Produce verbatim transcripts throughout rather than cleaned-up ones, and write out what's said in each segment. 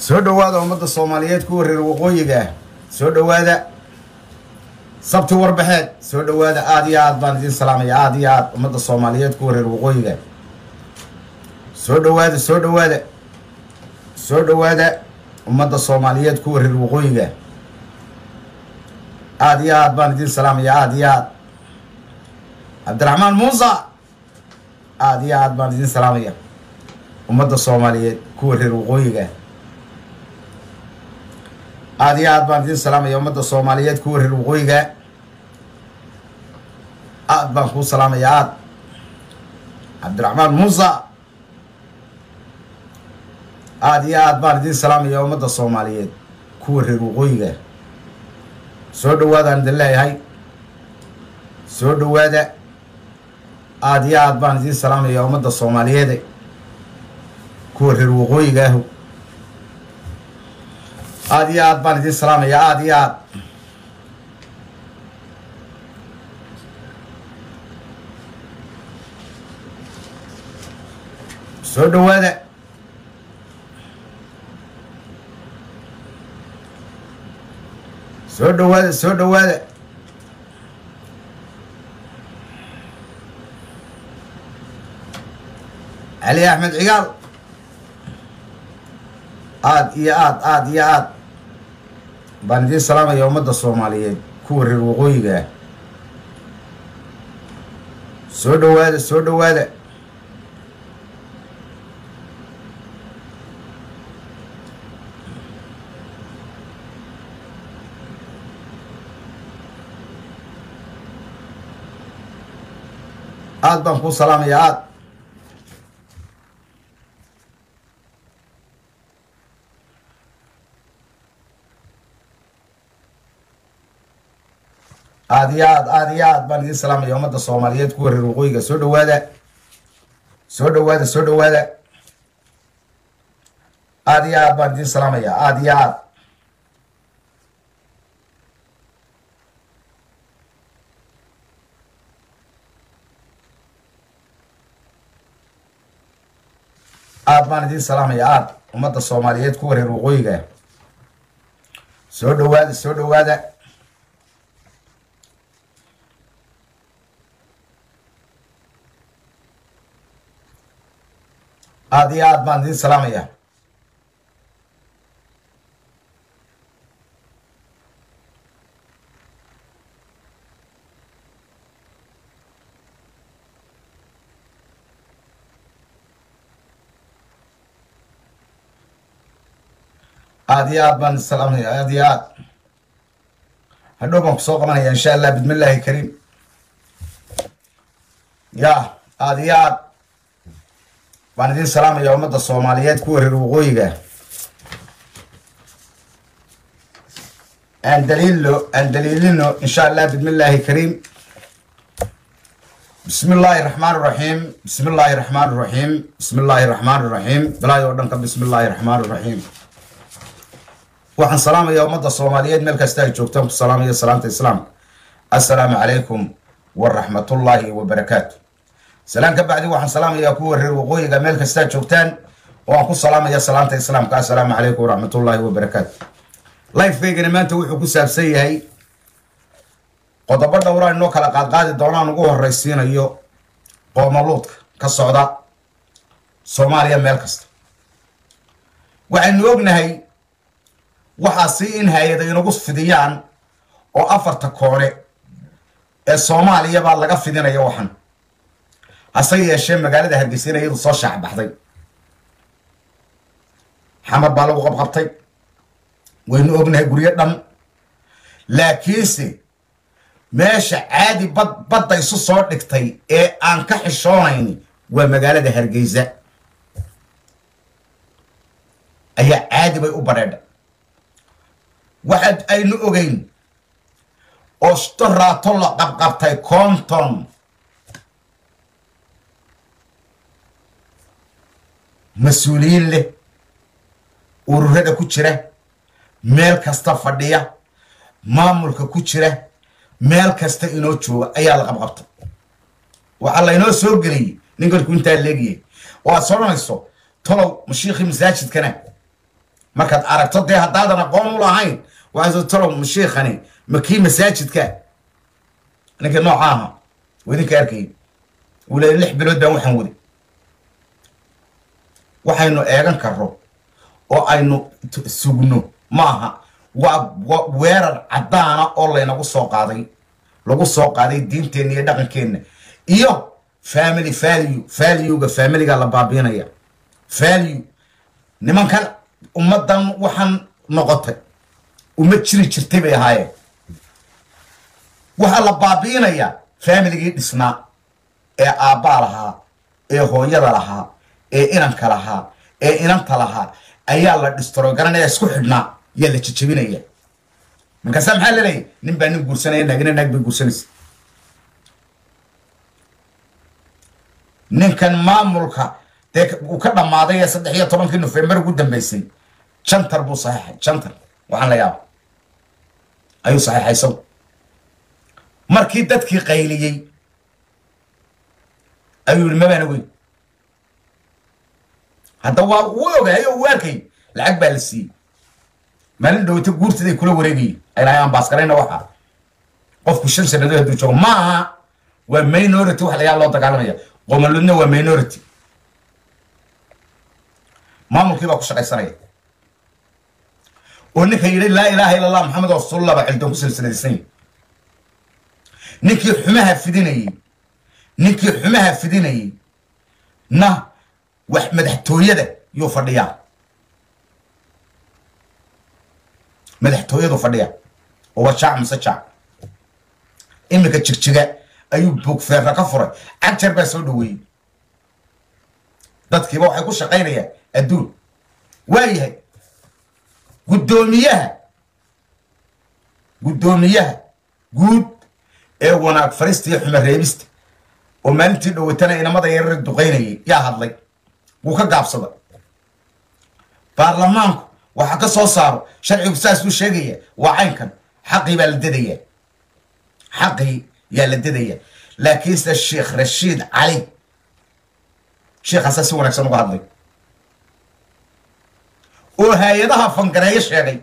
soo dhawaada ummadda Soomaaliyeed ku wareer waqooyiga soo dhawaada sabti warbaxeed soo dhawaada aad iyo aad baan idin salaamaya aad iyo aad ummadda Soomaaliyeed ku wareer waqooyiga soo dhawaada soo dhawaada soo dhawaada ummadda Soomaaliyeed ku wareer waqooyiga aad iyo aad baan idin salaamaya aad iyo aad Abdurrahman Musa aad iyo aad baan idin salaamaya ummadda Soomaaliyeed ku wareer waqooyiga aad iyo aad baan idin salaamaya ummadda Soomaaliyeed ku wareer waqooyiga aad baan ku salaamaya aad Abdurrahman Musa aad iyo aad baan idin salaamaya ummadda Soomaaliyeed ku wareer waqooyiga soo dhawaada aan leeyahay soo dhawaada aad iyo aad baan idin salaamaya ummadda Soomaaliyeed ku wareer waqooyiga aad iyo aad baan idin salaamaya aad iyo aad soo dhawaada soo dhawaada soo dhawaada علي أحمد عقال آد يا آد آد يا آد باندين سلامة يوم الدى الصوماليين كور الوغويقة سودو هذا سودو هذا آد بانكو سلامة يا آد آديات آديات بان دي سلام يوم الدى الصوماليين كور الوغويقة سودو هذا سودو هذا سودو هذا آديات بان دي سلام يا آديات آد بان دي سلام يا آد يوم الدى الصوماليين كور الوغويقة سودو هذا سودو هذا آديات باندين سلامية آديات باندين سلامية آديات هدوكم بسوق مني إن شاء الله بسم الله الكريم يا آديات باندين سلام يا أمة الصوماليات كور الوغويقة أن دليله أن دليلنا إن شاء الله بسم الله الكريم بسم الله الرحمن الرحيم بسم الله الرحمن الرحيم بسم الله الرحمن الرحيم بلا يوردنك بسم الله الرحمن الرحيم وحن سلام يا أمة الصوماليات ملك استاج جوكتم السلام يا سلامة الإسلام السلام عليكم ورحمة الله وبركاته سلام كبعدي وحن سلام يا كور الوغويقة ملك استاج جوكتان وأكو سلام يا سلامة الإسلام السلام عليكم ورحمة الله وبركاته لايف فيقنا ما انتو وحكو سابسي هاي قطبار دورا انو كلا قاد قاد دوران نقوه الرئيسين ايو قومالوتك كالسعودة صوماليا ملكست وعن نوغنا هاي وحاسين هاي دا ينقص فديان او افر تكوري الصوماليا بالغا فدين ايو وحن هسي يشين مقالة هرقسين ايضا صو شعب بحضي حمد بالو غبغبتي وينو ابنها قرية دم لكيسي ماشي عادي بد بد يسو صور لكتي ايه انكح الشونيني ومقالة هرقيزة ايه عادي بيقو برادة واحد اي نوغين اشترى طلع قبقبتي كونتون مسؤولين له ururada ku jira meel kasta fadhiya maamulka ku jira meel kasta inoo jooga ayaa la qabqabtay waxa la inoo soo galiyay ninka ku inta leegiyay waa soonayso tolo mashiikhi masaajidkana markaad aragto dee haddaadan aqoon u lahayn waxaad talo mashiikhani makii masaajidka ninka noocaha wadinka arkay wala lix bilood baan waxaan wadi waxaynu eegan karro oo aynu sugno maaha waa weerar cadaana oo laynagu soo qaaday lagu soo qaaday diinteena iyo dhaqankeena iyo family value value-ga family-ga la baabiinaya value nimankan ummadan waxaan noqotay uma jiri jirtay bay ahaayeen waxa la baabiinaya family-gii dhisnaa ee aabbaa lahaa ee hooyada lahaa ee inanka lahaa ee inanta lahaa ayaa la dhistro garanaya isku xidhnaa yaa la jajabinaya markaasaa maxaa laleeyahy nin baa nin guursanaya naagina naag bay guursanaysa ninkan maamulka dee uu ka dhammaaday ee saddex iyo tobankii nofembar ugu dambeysay jantar buu saxiixay jantar waxaan la yaaba ayuu saxiixay isagu markii dadkii qayliyey ayuu yidhi mabaana weyn hadda waa uu ogahay oo uu arkay lacag baa la siiyey maalin dhowata guurtiday kula wareegayay aylahay aan baaskarayna waxa qofku shan sannadood hadduu joogo ma aha waa minority wax lagaa loo dagaalamaya qomaludna waa minority maamulkii baa ku shaqaysanaya oo ninka yidhi laa ilaaha illa allah maxamed rasuulullah baa xildoon ku silsiladaysan ninkii xumaha fidinayey ninkii xumaha fidinayey na wax madaxtooyada yuu fadhiyaa madaxtooyadu fadhiya oo waa jaac mise jaac iminka jigjiga ayuu buugfeerra ka furay cagjar baa soo dhaweeyey dadkiiba waxay ku shaqaynayaan adduun waayahay guddoomiyaha guddoomiyaha guud ee wanaag farista iyo xuma reebista oo maalintii dhowatana inamada yarar duqaynayay yaa hadlay wuu ka gaabsada baarlamaanku waxa ka soo saaro sharcigu saas uu sheegaya waa caynkan xaqii baa la dadaya xaqii yaa la dadaya laakiinse sheekh rashiid cali sheekhaasa si wanaagsan uga hadlay oo hay-adaha fangareeyo sheegay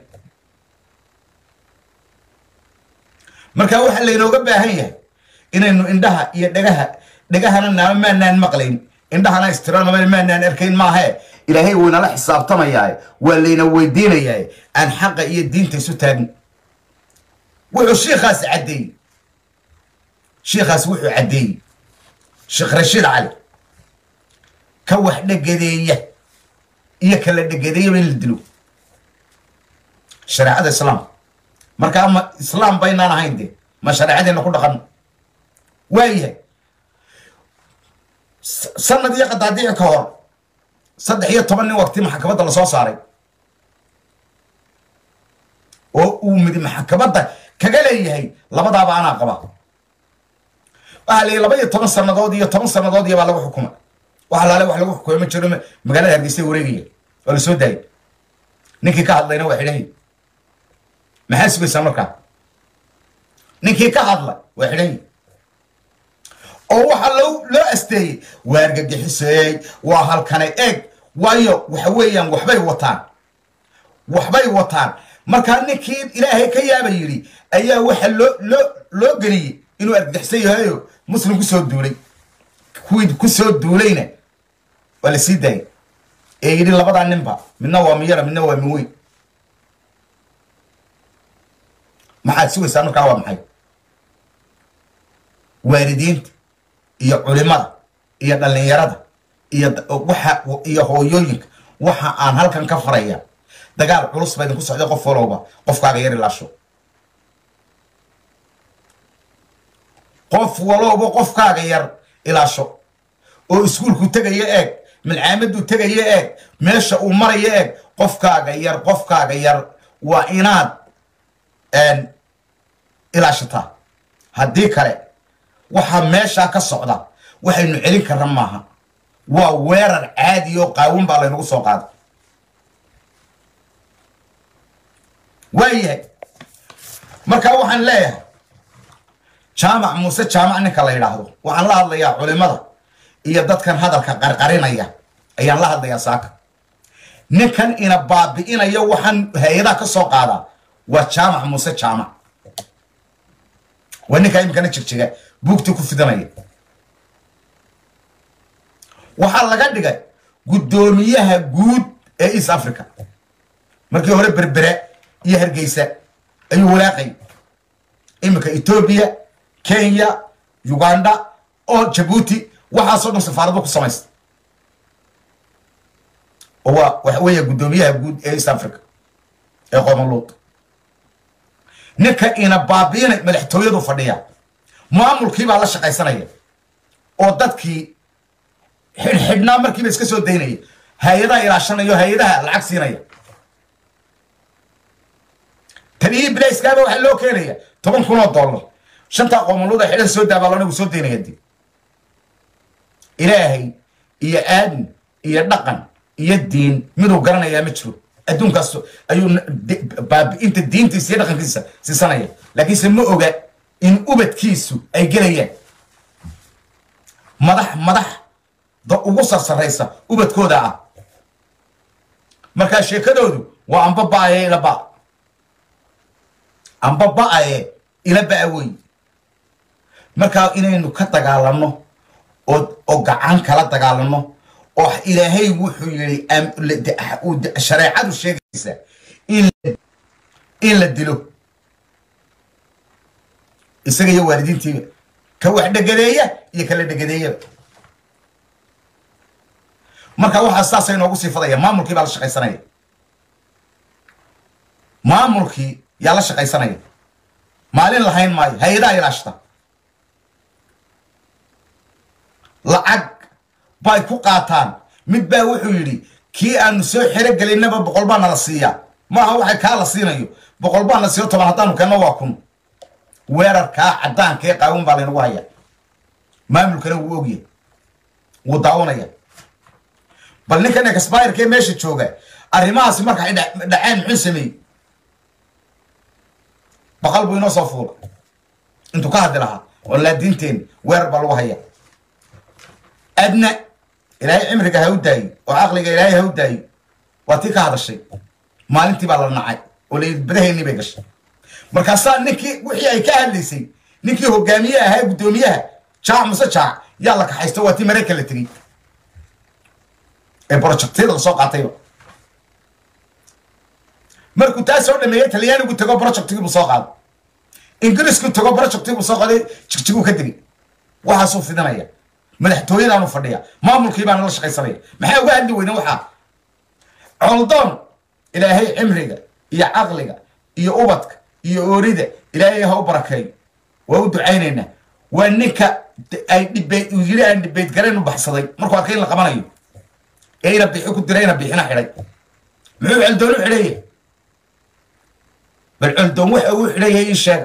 markaa waxaa laynooga baahan yahay inaynu indhaha iyo dhagaha dhagahana naama maanaan maqlayn indhahana istirana maanaan arkayn maahee ilaahay waynala xisaabtamayaa waa layna weydiinayaa aan xaqa iyo diinta isu taagin wuxuu sheekhaas caddeeyey sheekhaas wuxuu caddeeyey sheekh rashiid cali ka wax dhegadeeya iyo kala dhegadeeyaba in la dilo shareecada islaamka markaa ma islaam baynaan ahayn dee ma shareecadeena ku dhaqano waayahay sanad iyo qadaadiici ka hor saddex iyo toban nin waqti maxkamadda la soo saaray oo uu mid maxkamadda kaga leeyahay labadaaba anaa qaba waxaa la yidhi laba iyo toban sannadood iyo toban sannadood iyo baa lagu xukuma waxa laale wax lagu xukumay ma jiro magaalada hargeysa wareegaya oo la soo daayay ninkii ka hadlayna waa xidhahay maxaa sugaysaa markaa ninkii ka hadla waa xidhahay oo waxa loo loo asteeyey waa argagixisay waa halkanay eeg waayo waxa weeyaan waxbay wataan waxbay wataan markaa ninkii ilaahay ka yaaba yidhi ayaa waxa loo loo loo geliyey inuu argagixisan yahayo muslim ku soo duulay kuwii ku soo duulayna waa la sii daayay ee yidhi labadaa ninba midna waa miyara midna waa miweyn maxaad sugaysaa markaa waa maxay waalidiinta iyo culimada iyo dhallinyarada iyo waxa iyo hooyooyinka waxa aan halkan ka faraya dagaal culus baa idinku socday qof walowba qofkaaga yar ilaasho qof walowba qofkaaga yar ilaasho oo iskuulku tegaya eeg milcaamaddu tegaya eeg meesha uu maraya eeg qofkaaga yar qofkaaga yar waa inaad ilaashataa haddii kale waxaa meeshaa ka socda waxaynu celin karna maaha waa weerar caadi oo qaawan baa laynagu soo qaaday waayahay markaa waxaan leeyahay jaamac muuse jaamac ninka la yidhaahdo waxaan la hadlayaa culimada iyo dadkan hadalka qarqarinaya ayaan la hadlayaa saaka ninkan ina baabi'inayo waxaan hay'adaha ka soo qaada waa jaamac muuse jaamac waa ninka imkana jigjiga buugtii ku fidanaya waxaa laga dhigay guddoomiyaha guud ee East Africa markii hore berbere iyo Hargeysa ayuu walaaqay imika Ethiopia Kenya Uganda oo Djibouti waxa soo dhan safaarado ku samaystay oo waxa weeye guddoomiyaha guud ee East Africa ee Qomoluud ninka ina baabiinay madaxtooyadu fadhiya maamulkii baa la shaqaysanaya oo dadkii xidhnaa markii iska soo daynaya hay'adaha ilaashanayo hay'adaha lacag siinaya tabii bilayskaaba waxa loo keenaya toban kun oo dollar shanta Qomoluud xidhan soo daabaalanagu soo daynaya dib ilaahay iyo aadn iyo dhaqan iyo diin miduu garanaya ma jiro adduunkaas ayuu baabi'inta diintiisa iyo dhaqankiisa siisanaya laakiinse ma oga in ubadkiisu ay gelayaan madax madax da ugu sarsaraysa ubadkooda ah marka sheekadoodu waa amba baaye ila ba amba baaye ila baaway marka inaynu ka dagaalano oo oo gacan kala dagaalano oo ilaahay wuxuu yiri shariicadu sheegaysa in in la dilo isaga iyo waalidiintii ka wax dhagadeeya iyo kala dhagadeeya marka waxa saasay noogu sii fadaya maamulkii baa la shaqaysanaya maamulkii yaa la shaqaysanaya maalin lahayn maayo hay'adaha ilaashta lacag bay ku qaataan mid baa wuxuu yiri kii aan soo xire galinaba boqol baan la siiya ma aha waxa ka la siinayo boqol baan la siiyo toban hadaan kana waa kun weerarka cadaanka ee qaawun baa leeyahay haya maamulkana uu ogyahay uu daawanaya bal ninkan expire kee meesha jooga arrimahaas marka ay dhaceen muxuu sameeyay baqal buu inoo soo fuulay intuu ka hadlaha wala diinteen weerar baa lagu haya adna ilaahay cimriga ha u daay oo aqliga ilaahay ha u daay waati ka hadashay maalintii baa la nacay oo leeyahay bay gashay markaas ninkii wixii ay ka hadlaysay ninkii hogaamiye ahaa guddoomiyaha jaac musa jaac yaa la kaxaysto waati Mareykan la tagay ee projectida soo qaatay markuu taas soo dhameeyay Talyaanigu tago projectigu soo qaad Ingiriisku tago projectigu soo qaaday jigjigu ka digi waxa soo fidanaya madaxtooyadaanu fadhiya maamulkii baan la shaqaysanay maxay uga hadli weynaa waxa coldoon ilaahay cimriga iyo aqliga iyo ubadka iyo oorida ilaahay ha u barakeeyo waa u ducaynayna waa ninka ay dibay yiri aan dibay garan u baxsaday markuu arkay la qabanayo ee ila bixi ku dirayna bixina xiray muxuu coldoon u xiray bal coldoon waxa uu xiray in sheeg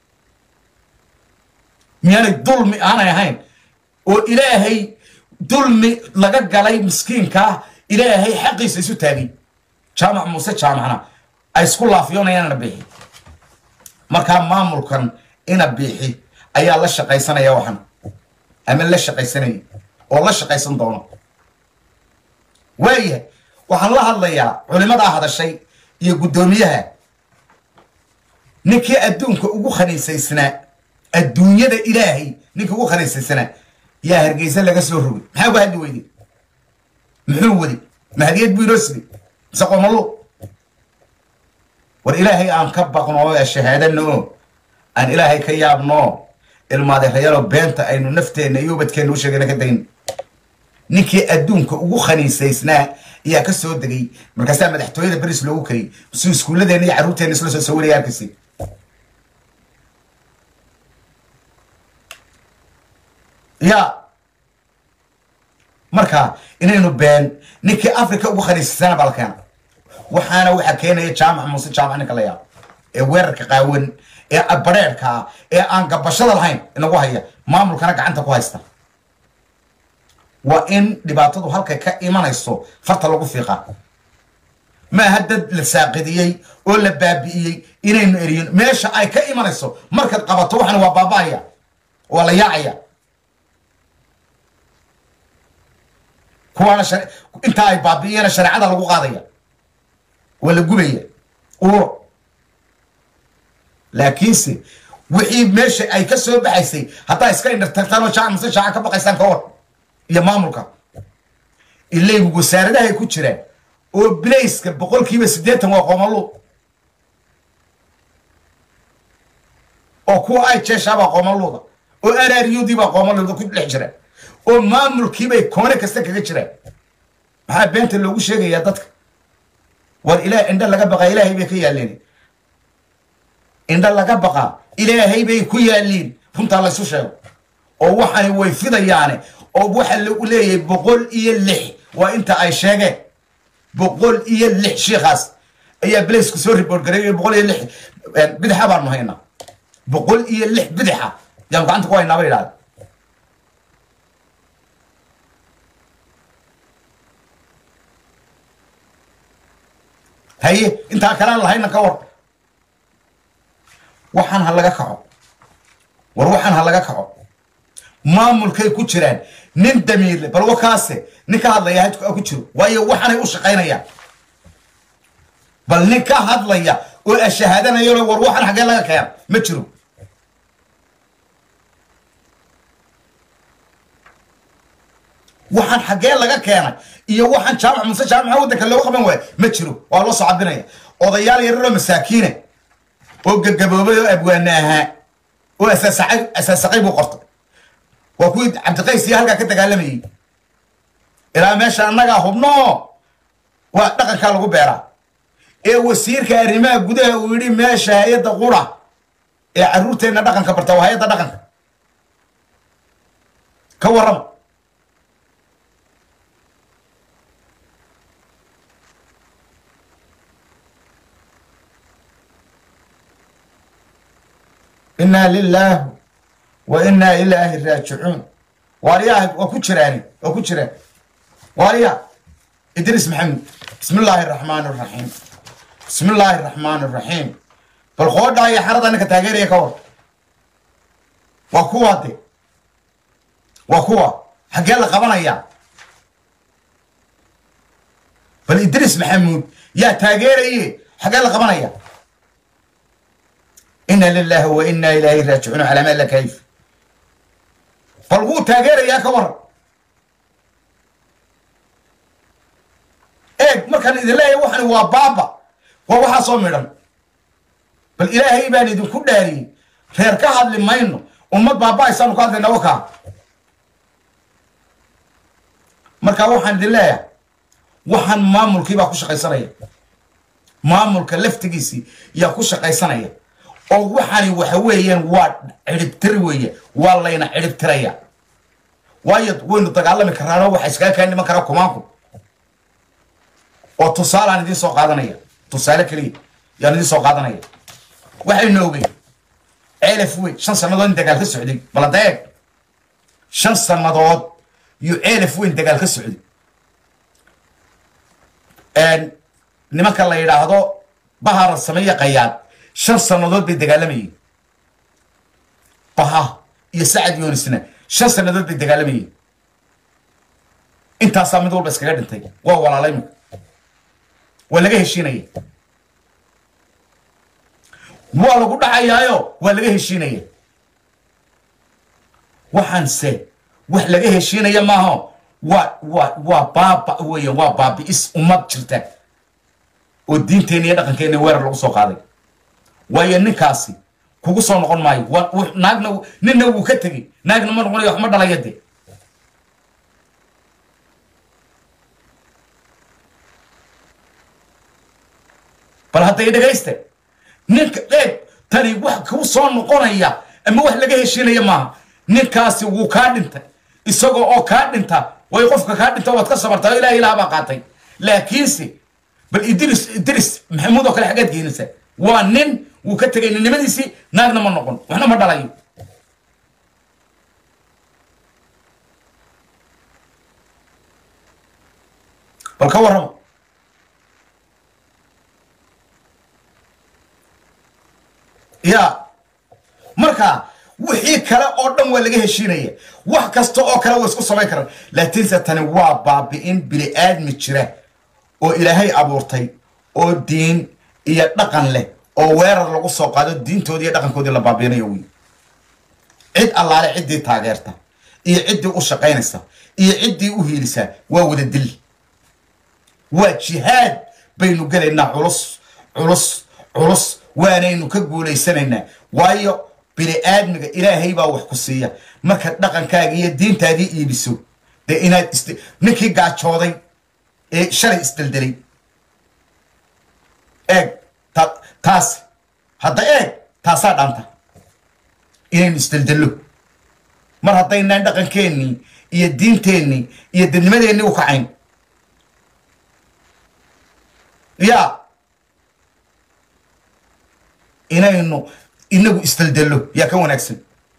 miyana dulmi aan ahayn oo ilaahay dulmi laga galay miskiinka ilaahay xaqiisa isu taagay jaamac muuse jaamacna ay isku laafiyonayaan bixi marka maamulkan ina bixi ayaa la shaqaysanaya waxan ama la shaqaysanay oo la shaqaysan doono weeye waxaan la hadlayaa culimada hadashay iyo guddoomiyaha ninkii adduunka ugu khaniisaysnaa adduunyada ilaahay ninkii ugu khaniisaysnaa يا هرجيسة لقى سرور محاو هاد ويدي محو ودي مهديت بيرسلي سقوم الله والإلهي أن كبق نوع الشهادة إنه أن إلهي كياب نوع الماضي خياله بنت إنه نفته إنه يوبت كانوا شجنا كدين نكى أدون كوخني سيسنا يا كسر دقي مركزها مدحتوي ده بريس لوكري بس كل ده نيجي عروتة نسلس سوري يا كسي يا مركا إنه بين نكى أفريقيا وخلي السنة بالكان وحنا وحكينا يجمع موسى جمع نكليا ويرك قاون أبريركا أنك بشر الحين إنه وهي ما ملكنا عنك كويسة وإن دبعته هلك كإيمان يسوع فرتلقوا فيها ما هدد للساقدية ولا بابية إنه إرين ماش أي كإيمان يسوع مركز قبضته وحنا وبابايا ولا يعيا كوانا شر... انت اي بابي انا شريعه لو قاديا ولا غبيه او لكنسي وحي ماشي اي كسو بخايسي حتى اسكا ان ترتانو شاع مس شاع كبقيسان كور يا مامولكا اللي وسارده ay ku jireen oo blayska boqolkiiba siddeetan waa qoomalo oo ku ay jeeshaba qoomaloda oo araariyudi ba qoomaloda ku dhex jira oo maamulkiiba ay koone kasta kaga jireen maxaa beenta loogu sheegayaa dadka war ilaahay inda laga baqa ilaahay bay ka yaaleen inda laga baqa ilaahay bay ku yaaliin runta la soo sheego oo waxani way fidayaane oo waxa lagu leeyahay boqol iyo lix waa inta ay sheegeen boqol iyo lix sheekhaas ayaa blaze ku soo report gareeyay boqol iyo lix bidxa baan mahayna boqol iyo lix bidxa yaa gacanta ku haynaa bay yiraahdo haye inta kala lahayna ka war waxaan ha laga kaco war waxaan ha laga kaco maamulkay ku jiraan nin damiir bal wakaase nin ka hadlaya hadku ku jiro waayo waxaan ay u shaqeynayaan bal nin ka hadlaya oo ashahadanayo war waxaan xagee laga keen ma jiro waxaan xagee laga keenay iyo waxaan jaamac muuse jaamac wadanka loo qaban waay ma jiro waa loo socodinaya odayaal yar oo masaakiin oo gagaboobay oo abwaanaha oo asaasay asaasay buu qortay waa ku cabdi qays halka ka dagaalamayay ilaa meesha annaga hubno waa dhaqanka lagu beeraa ee wasiirka arrimaha gudaha uu yiri meesha hay'adda qura ee caruurteena dhaqanka barta waa hay'adda dhaqanka ka waram إنا لله وإنا إليه راجعون وارياه وكجراني وكجران وارياه إدريس محمد بسم الله الرحمن الرحيم بسم الله الرحمن الرحيم بالخوض داي حرد أنك تاجر يكور وكوا دي وكوا حق الله قبنا إياه فالإدريس محمد يا تاجر إيه حق الله قبنا إياه إنا لله وإنا إليه راجعون على ما لا كيف فالغو تاجر يا كور إيه مركان إذا لا يوحنا هو بابا وهو صومرا بل إلهي يبان يدو كل داري خير كهاد لما ينو أمد بابا يسانو كهاد لنوكا مركا وحن لله وحن مامل كيبا كوشا قيسانية مامل كلفتقيسي يا كوشا قيسانية oo waxani waxa weeyaan waa cirib tir weeye waa layna cirib tiraya waayo waynu dagaalami karaano waxa iska ka niman kara kumaanku oo tusaale aan idin soo qaadanaya tusaale kaliya yaan idin soo qaadanaya waxay noogay elf weey shan sanadood dagaal ka socday baladeeg shan sanadood iyo elf weey dagaal ka socday een nimanka la yiraahdo bahar sameeya qayaad shan sanadood bay dagaalamayeen baha iyo saacad yoonisna shan sanadood bay dagaalamayeen intaas mid walba iskaga dhintay waa walaalay waa laga heshiinayay waa lagu dhacayaayo waa laga heshiinayay waxaan se wax laga heshiinaya maaha waa waa waa baaba weeye waa baabi is ummad jirta oo diinteena iyo dhaqankeena weerar lagu soo qaaday waayo ninkaasi kugu soo noqon maayo naagna ninna wuu ka tegey naagna ma noqonayo wax ma dhalayade bal hadday dhagayste ninka qeyb tani wax kuu soo noqonaya ama wax laga heshiinaya maaha ninkaasi wuu kaa dhintay isagoo oo kaa dhinta way qofka kaa dhinta waad ka sabartaa ilaaha ilaah baa qaatay laakiinse bal idris idris maxamuud oo kale xaggaad geenaysa waa nin wuu ka tegay nimadiisii naagna ma noqon waxna ma dhalayo bal ka warramo ya marka wixii kale oo dhan waa laga heshiinaya wax kasta oo kale way isku samayn karaan laakiin satani waa baabi'in bili aadmi jira oo ilaahay abuurtay oo diin iyo dhaqan leh oo weerar lagu soo qaado diintoodii iyo dhaqankoodii la baabiinayo wiil cid allaale ciddii taageerta iyo ciddii u shaqaynaysa iyo ciddii u hiilisa waa wada dil waa jihaad baynu galaynaa culus culus culus waanaynu ka guulaysanaynaa waayo bini aadmiga ilaahay baa wax ku siiya marka dhaqankaaga iyo diintaadii iibiso dee inaad ninkii gaajooday ee shalay isdeldelay eeg taas hadda eeg taasaa dhaanta inaynu isdeldello mar haddaynaan dhaqankeennii iyo diinteennii iyo dadnimadeennii u kacayn yaa inaynu inagu isdeldello yaa ka wanaagsan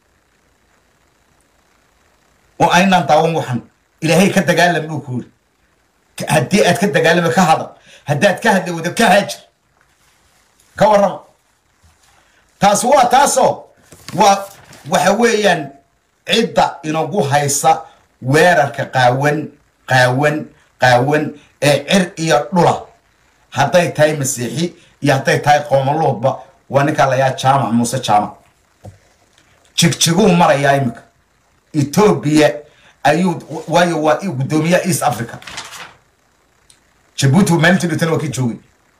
oo aynaan daawan waxan ilaahay ka dagaalam buu ku yiri haddii aad ka dagaalamo ka hada haddaad ka hadli wado ka haajir ka warrama taas waa taasoo waa waxa weeyaan cidda inagu haysa weerarka qaawan qaawan qaawan ee cir iyo dhula hadday tahay masiixi iyo hadday tahay qoomaloodba waa ninka la yaa jaamac muuse jaamac jigjiguu marayaa imika Ethiopia ayuu waayo waa gudoomiyaha East Africa Djibouti maalintii dhintana waa kii joogay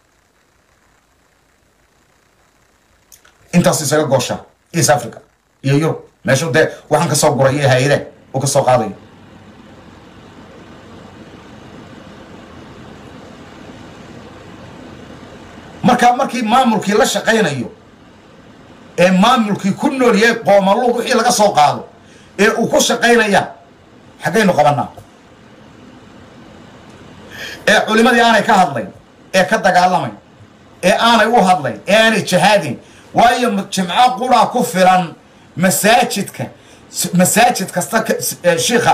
intaas isaga goosha East Africa iyo Europe meesha de waxaan ka soo guray iyo hay'adaha oo ka soo qaaday marka markii maamulkii la shaqeynayo ee maamulkii ku nool yahay qoomaluhu wixii laga soo qaado ee uu ku shaqeynaya xaqaynu qabanaa ee culimadii aanay ka hadlay ee ka dagaalamay ee aanay u hadlay ee aanay jihaadin waayo jimca qura ku filan masaajidka masaajid kasta sheekha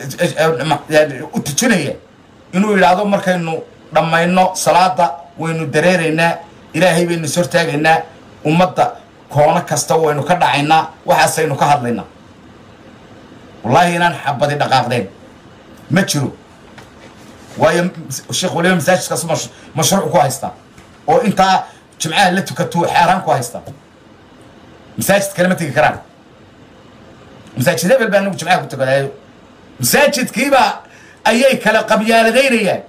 u tujinaya inuu yiraahdo markaynu dhamayno salaada waynu dareereynaa ilaahay baynu soo taagaynaa ummadda koona kasta waynu ka dhacaynaa waxaasaynu ka hadlaynaa wallahi inaan xabadi dhaqaaqdeen ma jiro waayo sheekh waliba masaajidkaas mashruuc ku haysta oo intaa jimcaha la tukato xaaraan ku haysta masaajid kale ma tegi karaan masaajid hebel baa nagu jimcaha ku tukadayo masaajidkiiba ayay kala qabyaaladaynayaan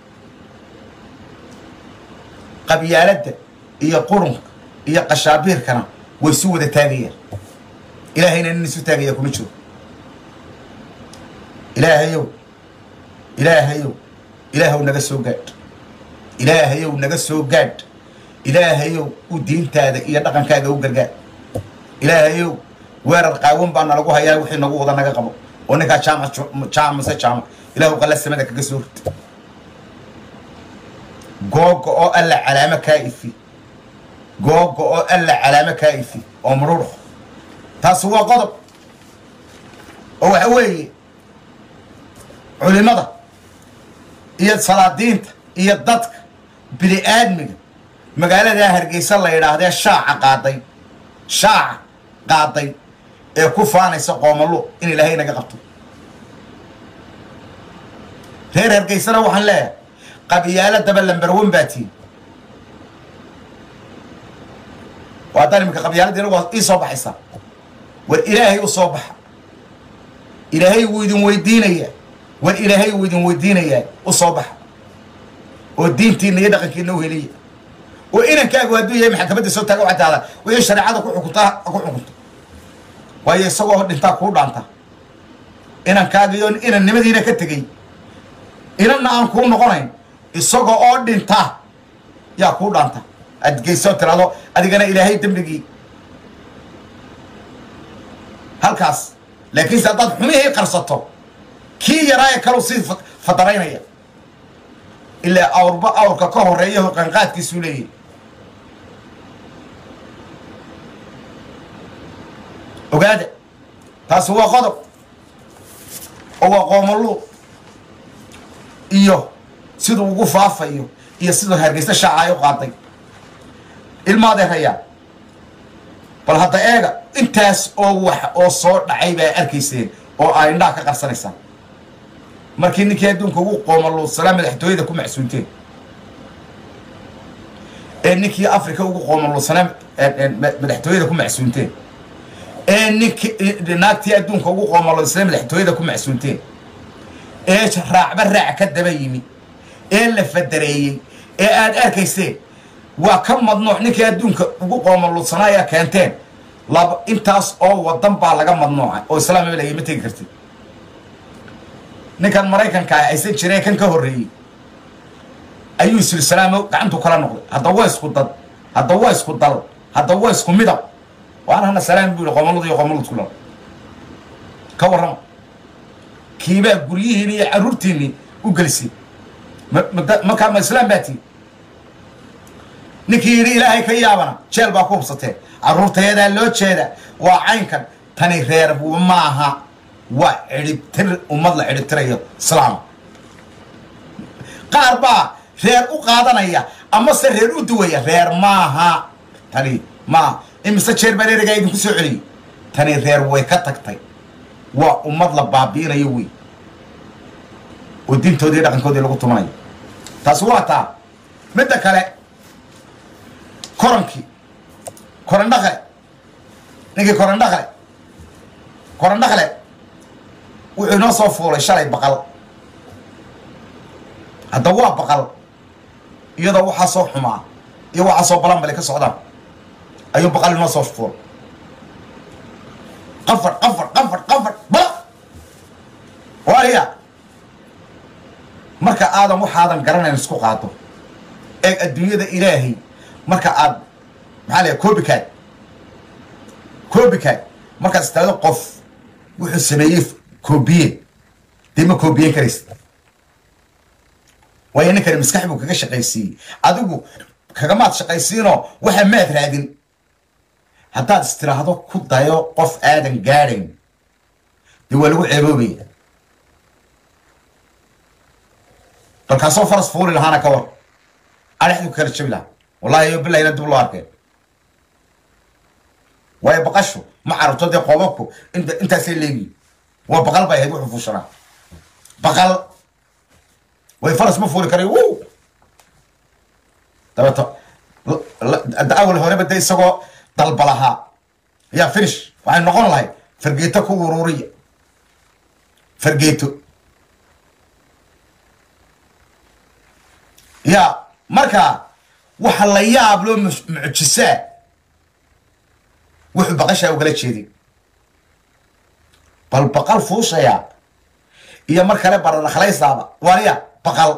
qabyaaladda iyo qurunka iyo qashaabiirkana way isu wada taagayaan ilaahayna nin isu taagaya kuma jiro ilaahayow ilaahayow ilaahow naga soo gaadh ilaahayow naga soo gaadh ilaahayow u diintaada iyo dhaqankaaga u gargaar ilaahayow weerar qaawan baa nalagu hayaa wixii nagu wada naga qabo oo ninkaa jaamac jaamase jaamac ilaahow qalla samada kaga soo rid googa oo alla calaamo kaa'ifi googa oo alla calaamo kaa'ifi oo maruur taas waa qodob oo waxa weeye culimada iyo salaadiinta iyo dadka bini aadmiga magaalada Hargeysa la yiraahdo shaaca qaaday shaaca qaaday ee ku faanaysa qoomalo in ilaahay naga qabto reer Hargeysana waxaan leeyahay qabyaalada lambar one baati وهذا من قبيلة دينا وإيصا بحسا والإلهي أصابح إلهي ويدن ويدينيا والإلهي ويدن ويدينيا أصابح والدين تيني يدقك إنه هليا وإنا كاقوا هدوية محكمة السلطة قوعد هذا وإيش شريعة أكو حكوتها أكو حكوتها وهي سوى هدنتا كورد عنتا إنا كاقيون إنا النمدينة كتغي إنا نعنكون نقرين السوق أردنتا يا كورد عنتا أدقيسو ترالو أدقنا إلهي تملقي هالكاس لكن سأضاد حميه قرصته كي يرايا كالو سيد فطرين هي إلا أوربا أوركا كهو رأيه وقنقات كيسوليه وقاعد تاس هو غضب هو قوم الله إيوه سيدو وقوف عفا إيوه إيوه سيدو هرقيسة شعايو قاطي الماضي هيا bal hadda eega intaas oo wax oo soo dhacay bay arkayseen oo ay indhaha ka qarsanaysaa markii ninkii adduunka ugu qoomalo salaam madaxtooyada ku macsuunteen ee ninkii afrika ugu qoomalo salaam madaxtooyada ku macsuunteen ee ninkii naagtii adduunka ugu qoomalo salaam madaxtooyada ku macsuunteen ee raacba raac ka daba yimi ee la fadareeyay ee aad arkayseen waa ka madnuuc ninkii adduunka ugu qoomaloodsanaya keenteen laba intaas oo wadan baa laga madnuucay oo islaam ay ma tegi kartid ninkan maraykanka ah aysan jireen kan ka horreeyay ayuu silsilaamo gacantu kala noqday hadda waa isku dad hadda waa isku dal hadda waa isku midab waana salaam buu qoomalood iyo qoomalood kula ka waran kiiba guryihiin iyo caruurtiini u galisi marka ma islaam baati ninkii ilaahay ka yaabana jeel baa ku hubsatee caruurteeda loo jeeda waa caynkan tani reer ma aha waa ciribtir ummad la ciribtirayo islaam qaar baa reer u qaadanaya ama se reer u duwaya reer maaha tani ma imse jeer baa reeriga idinku soo celiyay tani reer way ka tagtay waa ummad la baabiinayo wey oo diintoodii dhaqankoodii lagu tumanayo taas waa taa midda kale korankii koran dhaqale ninkii koran dhaqale koran dhaqale wuxuu inoo soo fuulay shalay baqal hadda waa baqal iyadoo waxaa soo xumaa iyo waxaa soo balanbale ka socdaan ayuu baqal inoo soo fuulay qafar qafar qafar qafar bala waaya marka aadan waxaadan garanayn isku qaado eeg adduunyada ilaahay marka aad maxaa leeyahay copycat copycat markaad istaado qof wuxuu sameeyey copye dee ma copyen karaysa waayo ninkani maskax buu kaga shaqaysiiyey adigu kagamaad shaqaysiinoo waxa maad raadin haddaad istiraahdo ku dayo qof aadan gaadhayn dee waa lagu ceeboobaya balkaasoo faras fuuli lahaana ka war adhexdu kala jabi lahaa wallahi yo bilahi ina dib loo arkeen waayo baqashu ma carabto dee qoobabku inta intaasay leegiin waa baqal bay ahayd wuxuu fuushanaa baqal way faras ma fuuli karay wuu dabeeto awal horeba de isagoo dalba lahaa yaa finish waxay noqon lahayd fargeeto ku ururiya fargeeto yaa markaa waxa la yaab loo mucjisaa wuxuu baqashaa ugala jeeday bal baqal fuushaya iyo mar kale baradhaklaysaaba waaniya baqal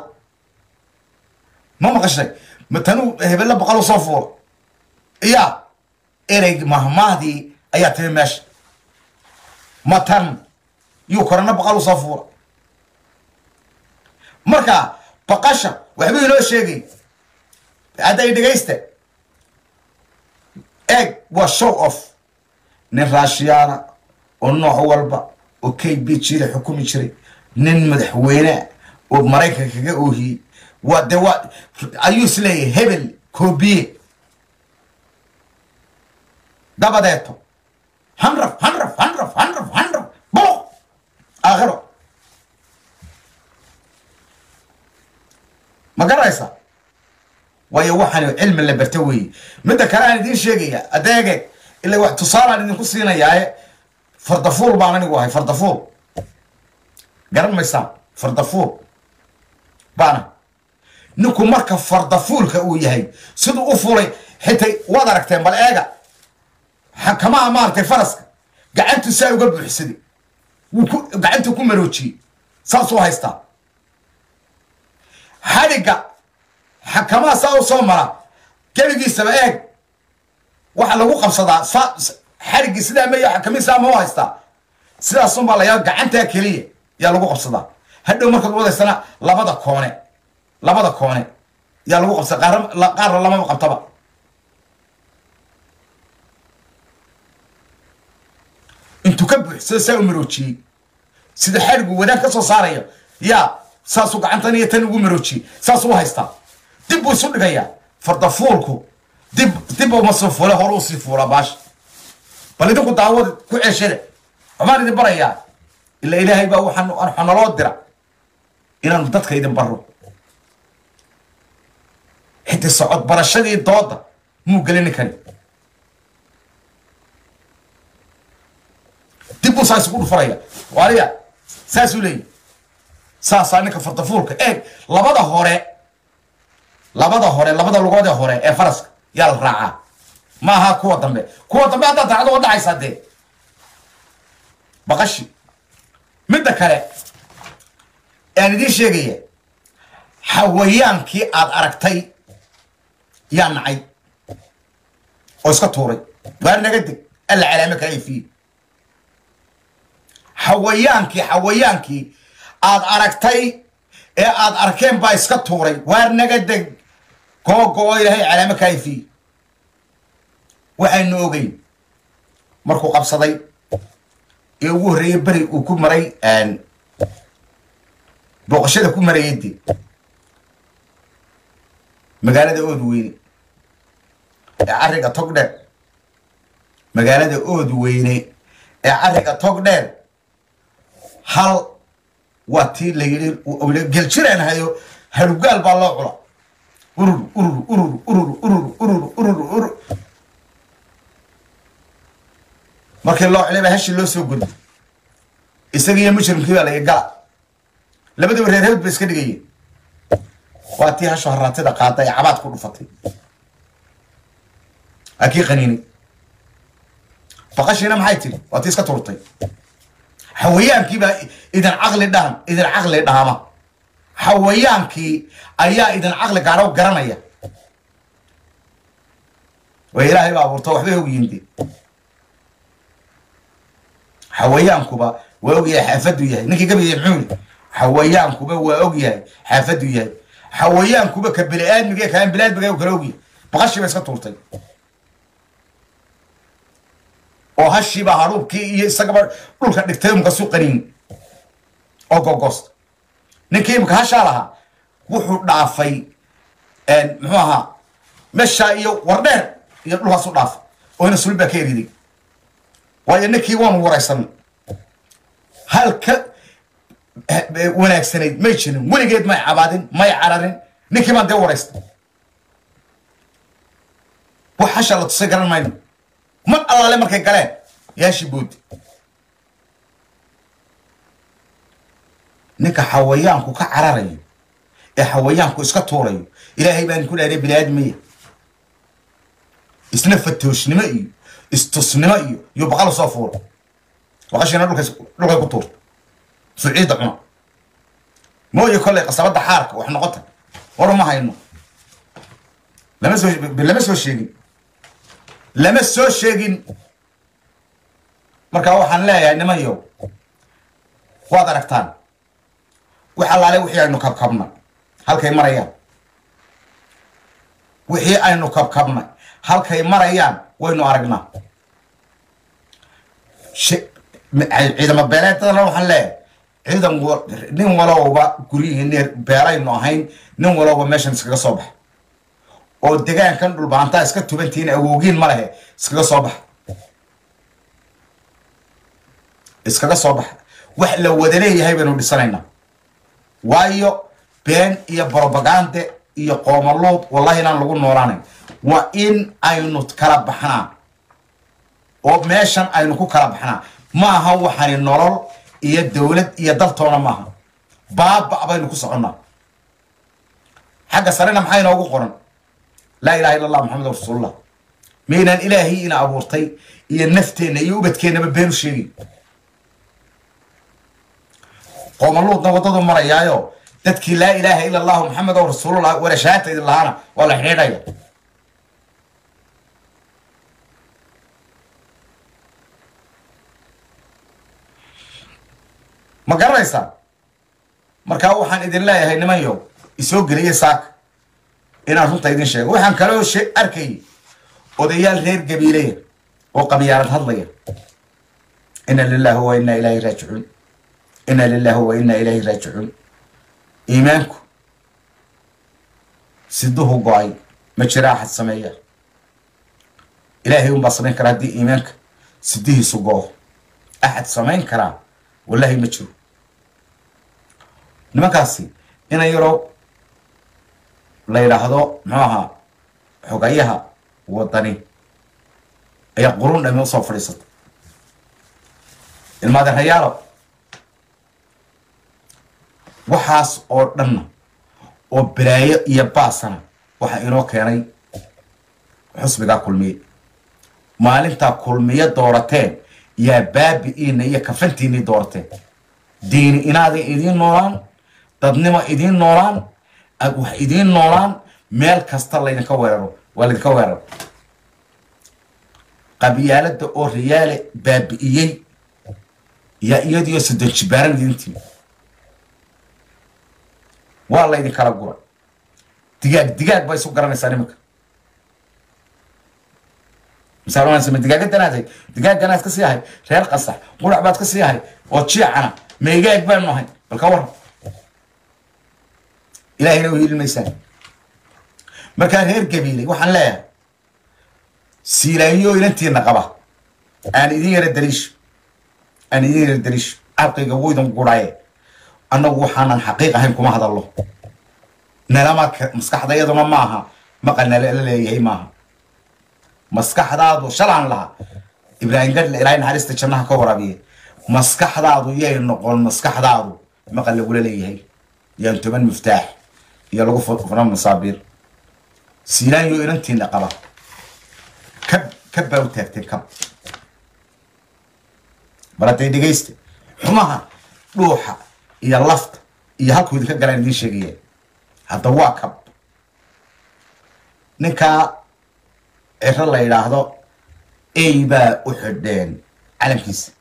ma maqashay matanuu hebella baqal u soo fuula iya ereyg mahmahdii ayaa timi meesha matan yuu korana baqal u soo fuula marka baqasha waxbuu inoo sheegay hadday dhegaysta eeg waa show off nin raashiyaana oo nooc walba oo k b jida xukumi jiray nin madaxweyne oo maraykanka kaga oohiyey waa de waa ayuu is leeyahay hebel koobiye dabadeeto hanraf hanraf hanraf hanraf hanraf boloq aakhiro ma garanaysa waayo waxaan cilmi la barta weeye midda kale aan idiin sheegaya adeege ilaa wax tusaalaan idinku siinayaaye fardafuul baan anigu ahay fardafuul garan maysaa fardafuul baana ninku marka fardafuulka uu yahay siduu u fulay xitay waad aragteen bal eega xakamaha maaragtay faraska gacantu saa uga buuxsaday wuu ku gacantu ku maroojiyey saasuu haystaa xadhigga xakamaha saa u soo mara keligiisaba eeg waxa lagu qabsadaa xadhiggii sidaa meeyo xakamihiisa ama u haystaa sidaasunbaa layaa gacantaa keliya yaa lagu qabsadaa hadhow markaad wadaysana labada koone labada koone yaa lagu qabsada qaar qaarna lamaba qabtaba intuu ka buuxsado saa u maroojiyey sida xadhiggu wadaag ka soo saarayo yaa saasuu gacantan iyo tan ugu maroojiyey saasuu u haystaa dib buu isu dhigayaa fardafuulku dib dib uma soo fuula hore usii fuula baasha بل إذا كنت عوض كل شيء وما ندي بريا إلا إلهي بقى وحن وحن الله درا إلى نضدك إذا برو حتى الصعود برا الشديد الضوضة مو قلنا كان تبو ساس يقول فريا وعليا ساسولي ساس أنا كفرطفورك إيه لبضة هوري لبضة هوري لبضة لقودة هوري إيه فرسك يلا راعة ما ها قوة دمبي قوة دمبي هذا تعالوا وضع يصدق بقشي من ذكره يعني دي شيء حويان كي أد أركتي ينعي وسكتوري وأنا قد العلامة كأي فيه حويان كي حويان كي أد أركتي أد أركين بايسكتوري وأنا قد كو كو إلهي علامة كأي فيه وحين نوغي مركو قبصدي يوه ري بري وكو مري ان بوقشده كو مري يدي مقالة اود ويني عرقة توقدر مقالة اود ويني عرقة توقدر هل واتي اللي قل شرين هايو هلو قال بالله علا ارر ارر ارر ارر ارر ارر ارر ارر markii loo xilay hashi loo soo gudbay isaga mushrimkii baa laga galay labadaba reer hebel iska dhigay waati hasho haraatida qaaday cabaad ku dhufatay akii qaniini faqashina maxay tiri waati iska turtay xawayaankii baa idan aqli dhaam idan aqli dhaama xawayaankii ayaa idan aqli gaaro garanaya wa ilaahay baa abuurtay waxba ugu yimid حويان كوبا وأوجيه حافظ وياه نكى قبل يمحون حويان كوبا وأوجيه حافظ وياه حويان كوبا كبلاد مجا كان بلاد بجا وكروجي بغش بس كتورتي وهالشي بهروب كي يستقبل روح نكتم قصو قرين أو قوست نكى مكهش علىها وحول ضعفي إن معها مش يو وردر يروح صو ضعف وين سول بكيري دي وإنك يوم ورثنا هل ك وناك سنة ما يشنو وين جد ما عبادين ما يعررين نكى ما دور ورثنا وحشر تصقر الماين ما الله لما كان كلام يا شبود نكى حويانكو كعررين يا حويانكو اسكتورين إلهي بان كل هذه بلاد مية اسنفتوش نمئي استصنعي يبقى له صفور وعشان نروح نروح كتور سعيد عنا مو يقول لك قصبت حارك واحنا قتل ورا ما هينو لمس لمس الشيء لمس الشيء marka waxaan leeyahay nimayo waad aragtaan waxa la leeyahay wixii aynu kabkabna halkay marayaan wixii aynu kabkabna halkay marayaan waynu aragnaa ciidama beeleedada waxaan leeyahay ciidan nin walowba guryihiin beelaynu ahayn nin walowba meeshan iskaga soo bax oo deegaankan dhulbaanta iska tubantiin awoogiin ma lahe iskaga soo bax iskaga soo bax wax la wada leeyahay baynu dhisanaynaa waayo been iyo propaganda iyo qoomalood wallahi inaan lagu noolaanayn waa in aynu kala baxnaa oo meeshan aynu ku kala baxnaa ma aha waxaan nolol iyo dawlad iyo daltoona ma aha baaba abaynu ku soconaa xagga sarena maxay noogu qoran la ilaha illa allah muhammadur rasuulullah meelan ilaahi ina abuurtay iyo nafteena iyo ubadkeenaba beenu sheegay qoomaloodna wadadu marayaayo dadkii la ilaha illa allah muhammadur rasuulullah wala shaatay illahana wala xidhiidhaya ma garanaysaa markaa waxaan idin leeyahay nimanyo isoo geliyay saak inaan runta idin sheego waxaan kaloo arkay odayaal reer gabiileya oo qabyaalad hadlaya inna lillahi wa inna ilayhi raaji'uun inna lillahi wa inna ilayhi raaji'uun iimaanku siduhu go'ay ma jira xad sameeya ilaahay un baa samayn kara haddii iimaanka سديه سقوه أحد سمين كرا والله متشو نمكاسي إنا يرو ليلة هذا معها حقيها وطني يقولون لم يوصل فريسة المادة هيارو وحاس أو دنا أو براية يباسنا وحينو كيري حسب كل مية maalinta kulmiye doorateen yaa baabi'ina iyo kafantiini doorateen diin inaad idin noolaan dadnimo idin noolaan aad wax idin noolaan meel kasta la idinka weeraro waa la idinka weeraro qabiyaalada oo riyaale baabi'iyay yaa iyadiyo sidoo jibaaran idintii waa la idin kala gura digaag digaag bay soo garanaysaa nimanka مثلا أنا سمعت دجاجة تنازل دجاجة تنازل كسيها ريال قصح قول عباد كسيها وتشيع أنا ما يجي يقبل نهاي بالكور إلهي لو هي الميسان مكان غير قبيلي وحن لا سيلايو ينتهي النقبة أنا إذا يرد دريش أنا إذا يرد دريش أبقي قوي دم قراية أنا وحنا الحقيقة هنكم هذا الله نلامك مسكح ضيّد ما معها ما قلنا لا لا هي معها مسكح دادو شلعن لها إبراهيم قال إلهي نحرست جنها كورابيه مسكح دادو يا النقول مسكح دادو ما قال يقول لي هي يا أنت من مفتاح يا لقوا فنان مصابير سيلان يو إنتي نقبة كب كب وتكتي كب براتي دقيست حماها روحها يا لفت يا هكو ذيك قران دي شيء هذا واكب نكا إيش الله يلاحظه أي با أحدين على كيس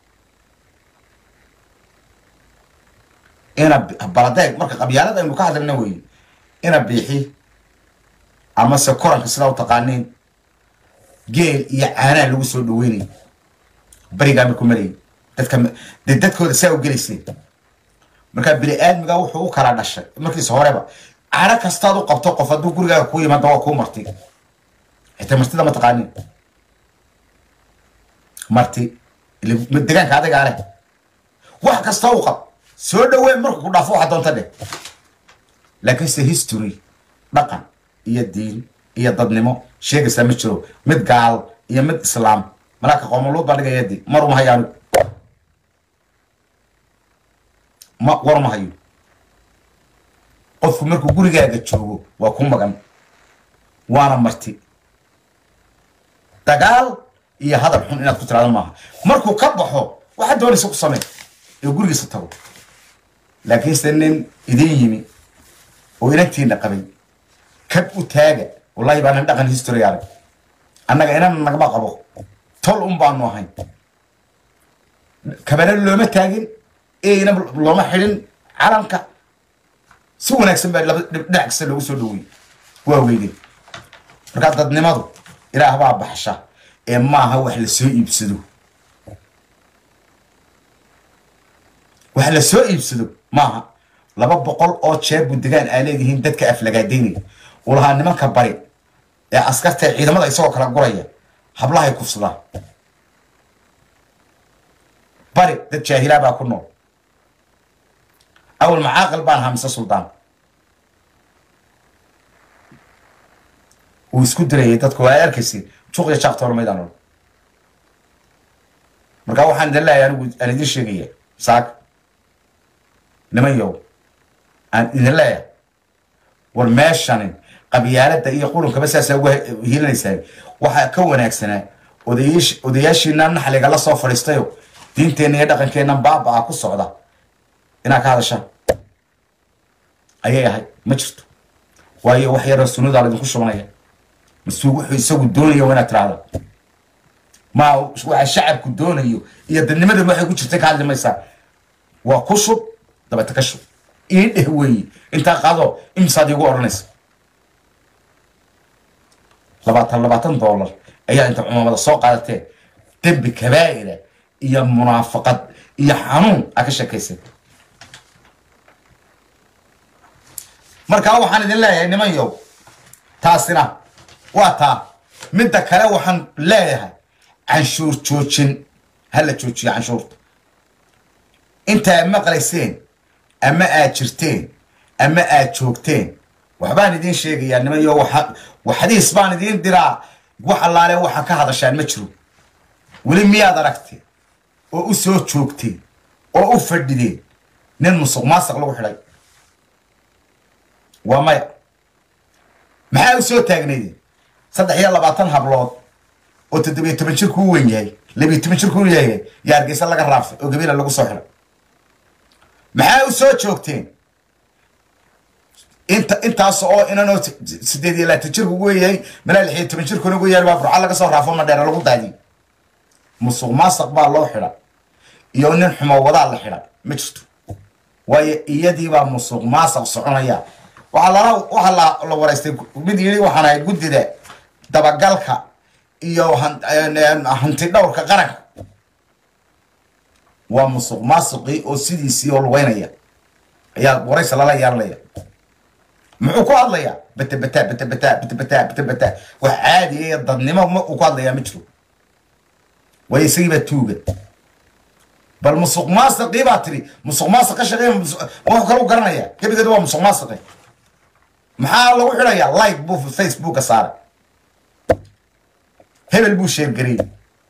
أنا بلادك مركب قبيلة المكاهد النووي أنا بيحي أما سكران كسلاو تقانين جيل يعانى لوسو دويني بريقا مكمري تتكم دتكو تساوي جلسي مركب بليان مجاو حقوق على نشر مركب صهربا أنا كستادو قبطو قفدو كورجا كوي ما دوا كو مرتي أنت مرتي ده ما تقانين مرتي اللي مدقان كذا قاله واحد كستادو قب سود وين مركب كنا فوق حتى تده لكن سه هيستوري بقى هي الدين هي ضدنمو شيء سميتشرو مد قال هي مد إسلام ملاك قوملود بعد كده يدي مرو ما هيانو ما ورا ما هيو قف مركب كورجا جتشوه وأكون مجمع وانا مرتي تقال هي هذا الحين إنك تطلع معها مركو كبحه واحد دوري سوق صمت يقول لي ستو لكن سنن إديني وإنك نقبل كب وتاجع والله يبان عندك عن هيستوري يعني أنا جاينا نقبل قبو طول أم بانو هاي كمان اللي ما تاجن إيه أنا لو ما حلين عالمك سوى نكسب نعكس اللي وصلوي وويدي ركض ضد نماذج إلى هوا بحشة إما هو حل سوء يبسدو وحل سوء يبسدو معها لما بقول أو شاب ودقان آليه هندت كأفلقاديني ولها نمان كبري يا أسكت إذا ما يسوق على قرية حبلها يكفصلها بري ده جاهلا باكونو أول معاقل بان همسة سلطان ويسكو دريه dadku waa arkaysi suuq iyo shaqto hormeedano marka waxaan dalayaa anigu aan idin sheegaya saak nimayo aan idin leeyahay war meeshan qabiyaalada iyo qulunka basaas ugu hiilanaysaa waxa ka wanaagsanaa odayish odayaashina naxliga la soo fariistayo diinteena iyo dhaqankeena baaba ku socda ina ka hadasha ayay ahay ma jirto waayo wax yar sunnada la idinku shubanaya مسوق يسوق الدنيا وين ترى ما واحد شعب كدونيو يا الدنيا ما يحكوا شفتك على ما يصير وكشف طب تكشف ايه هوي انت قاضو امصاد يقول ناس لبعت لبعتن دولار اي انت عمره السوق قالتين تب كبائر يا منافقه يا حنون اكشكيس marka waxaan idin leeyahay nimayow taasina واتا من ذكره وحن لا يها canshuur joojin hala joojiyo canshuurta inta ma qalayseen ama aad jirteen ama aad joogteen waxbaan idin sheegayaa nimayo waxa waxdiis baan idin diraa wax allaale waxa ka hadashaan ma jiro wali miyaad aragtay oo u soo joogtay oo u fadhideen nin musuq maasuq lagu xidhay waa maya maxaa u soo taagnaydeen saddex iyo labaatan hablood oo toddobiyo toban jir ku weyn yahay labiyo toban jir ku yahay yaa Hargeysa laga raafay oo gabiila lagu soo xiray maxaa u soo joogteen inta intaas oo inanoo sideed iyo labaatan jir ku weeyay mala lix iyo toban jir kuna ugu yahay baa burca laga soo raafo ma dheer lagu daadiyay musuq maasuq baa loo xiray iyo nin xumo wada la xiray ma jirto way iyadii baa musuq maasuq soconaya waxa la waxa la wareystay mid yiri waxaan ay gudida dabagalka iyo hanti dhowrka qaranka waa musuq maasuqi oo sidiisii oo lugeynaya ayaa waraysi lala yeelanaya muxuu ku hadlayaa bata bata bata bata bata bata bata bata wax caadi ah dadnimo ma ku hadlayaa ma jiro way isiiba tuuga bal musuq maasuqi baa tiri musuq maasuq ka shaqeeyo wax kale u garanaya kabigeedu waa musuq maasuqi maxaa lagu xirayaa like buu Facebook ka saaray hebel buu sheer garay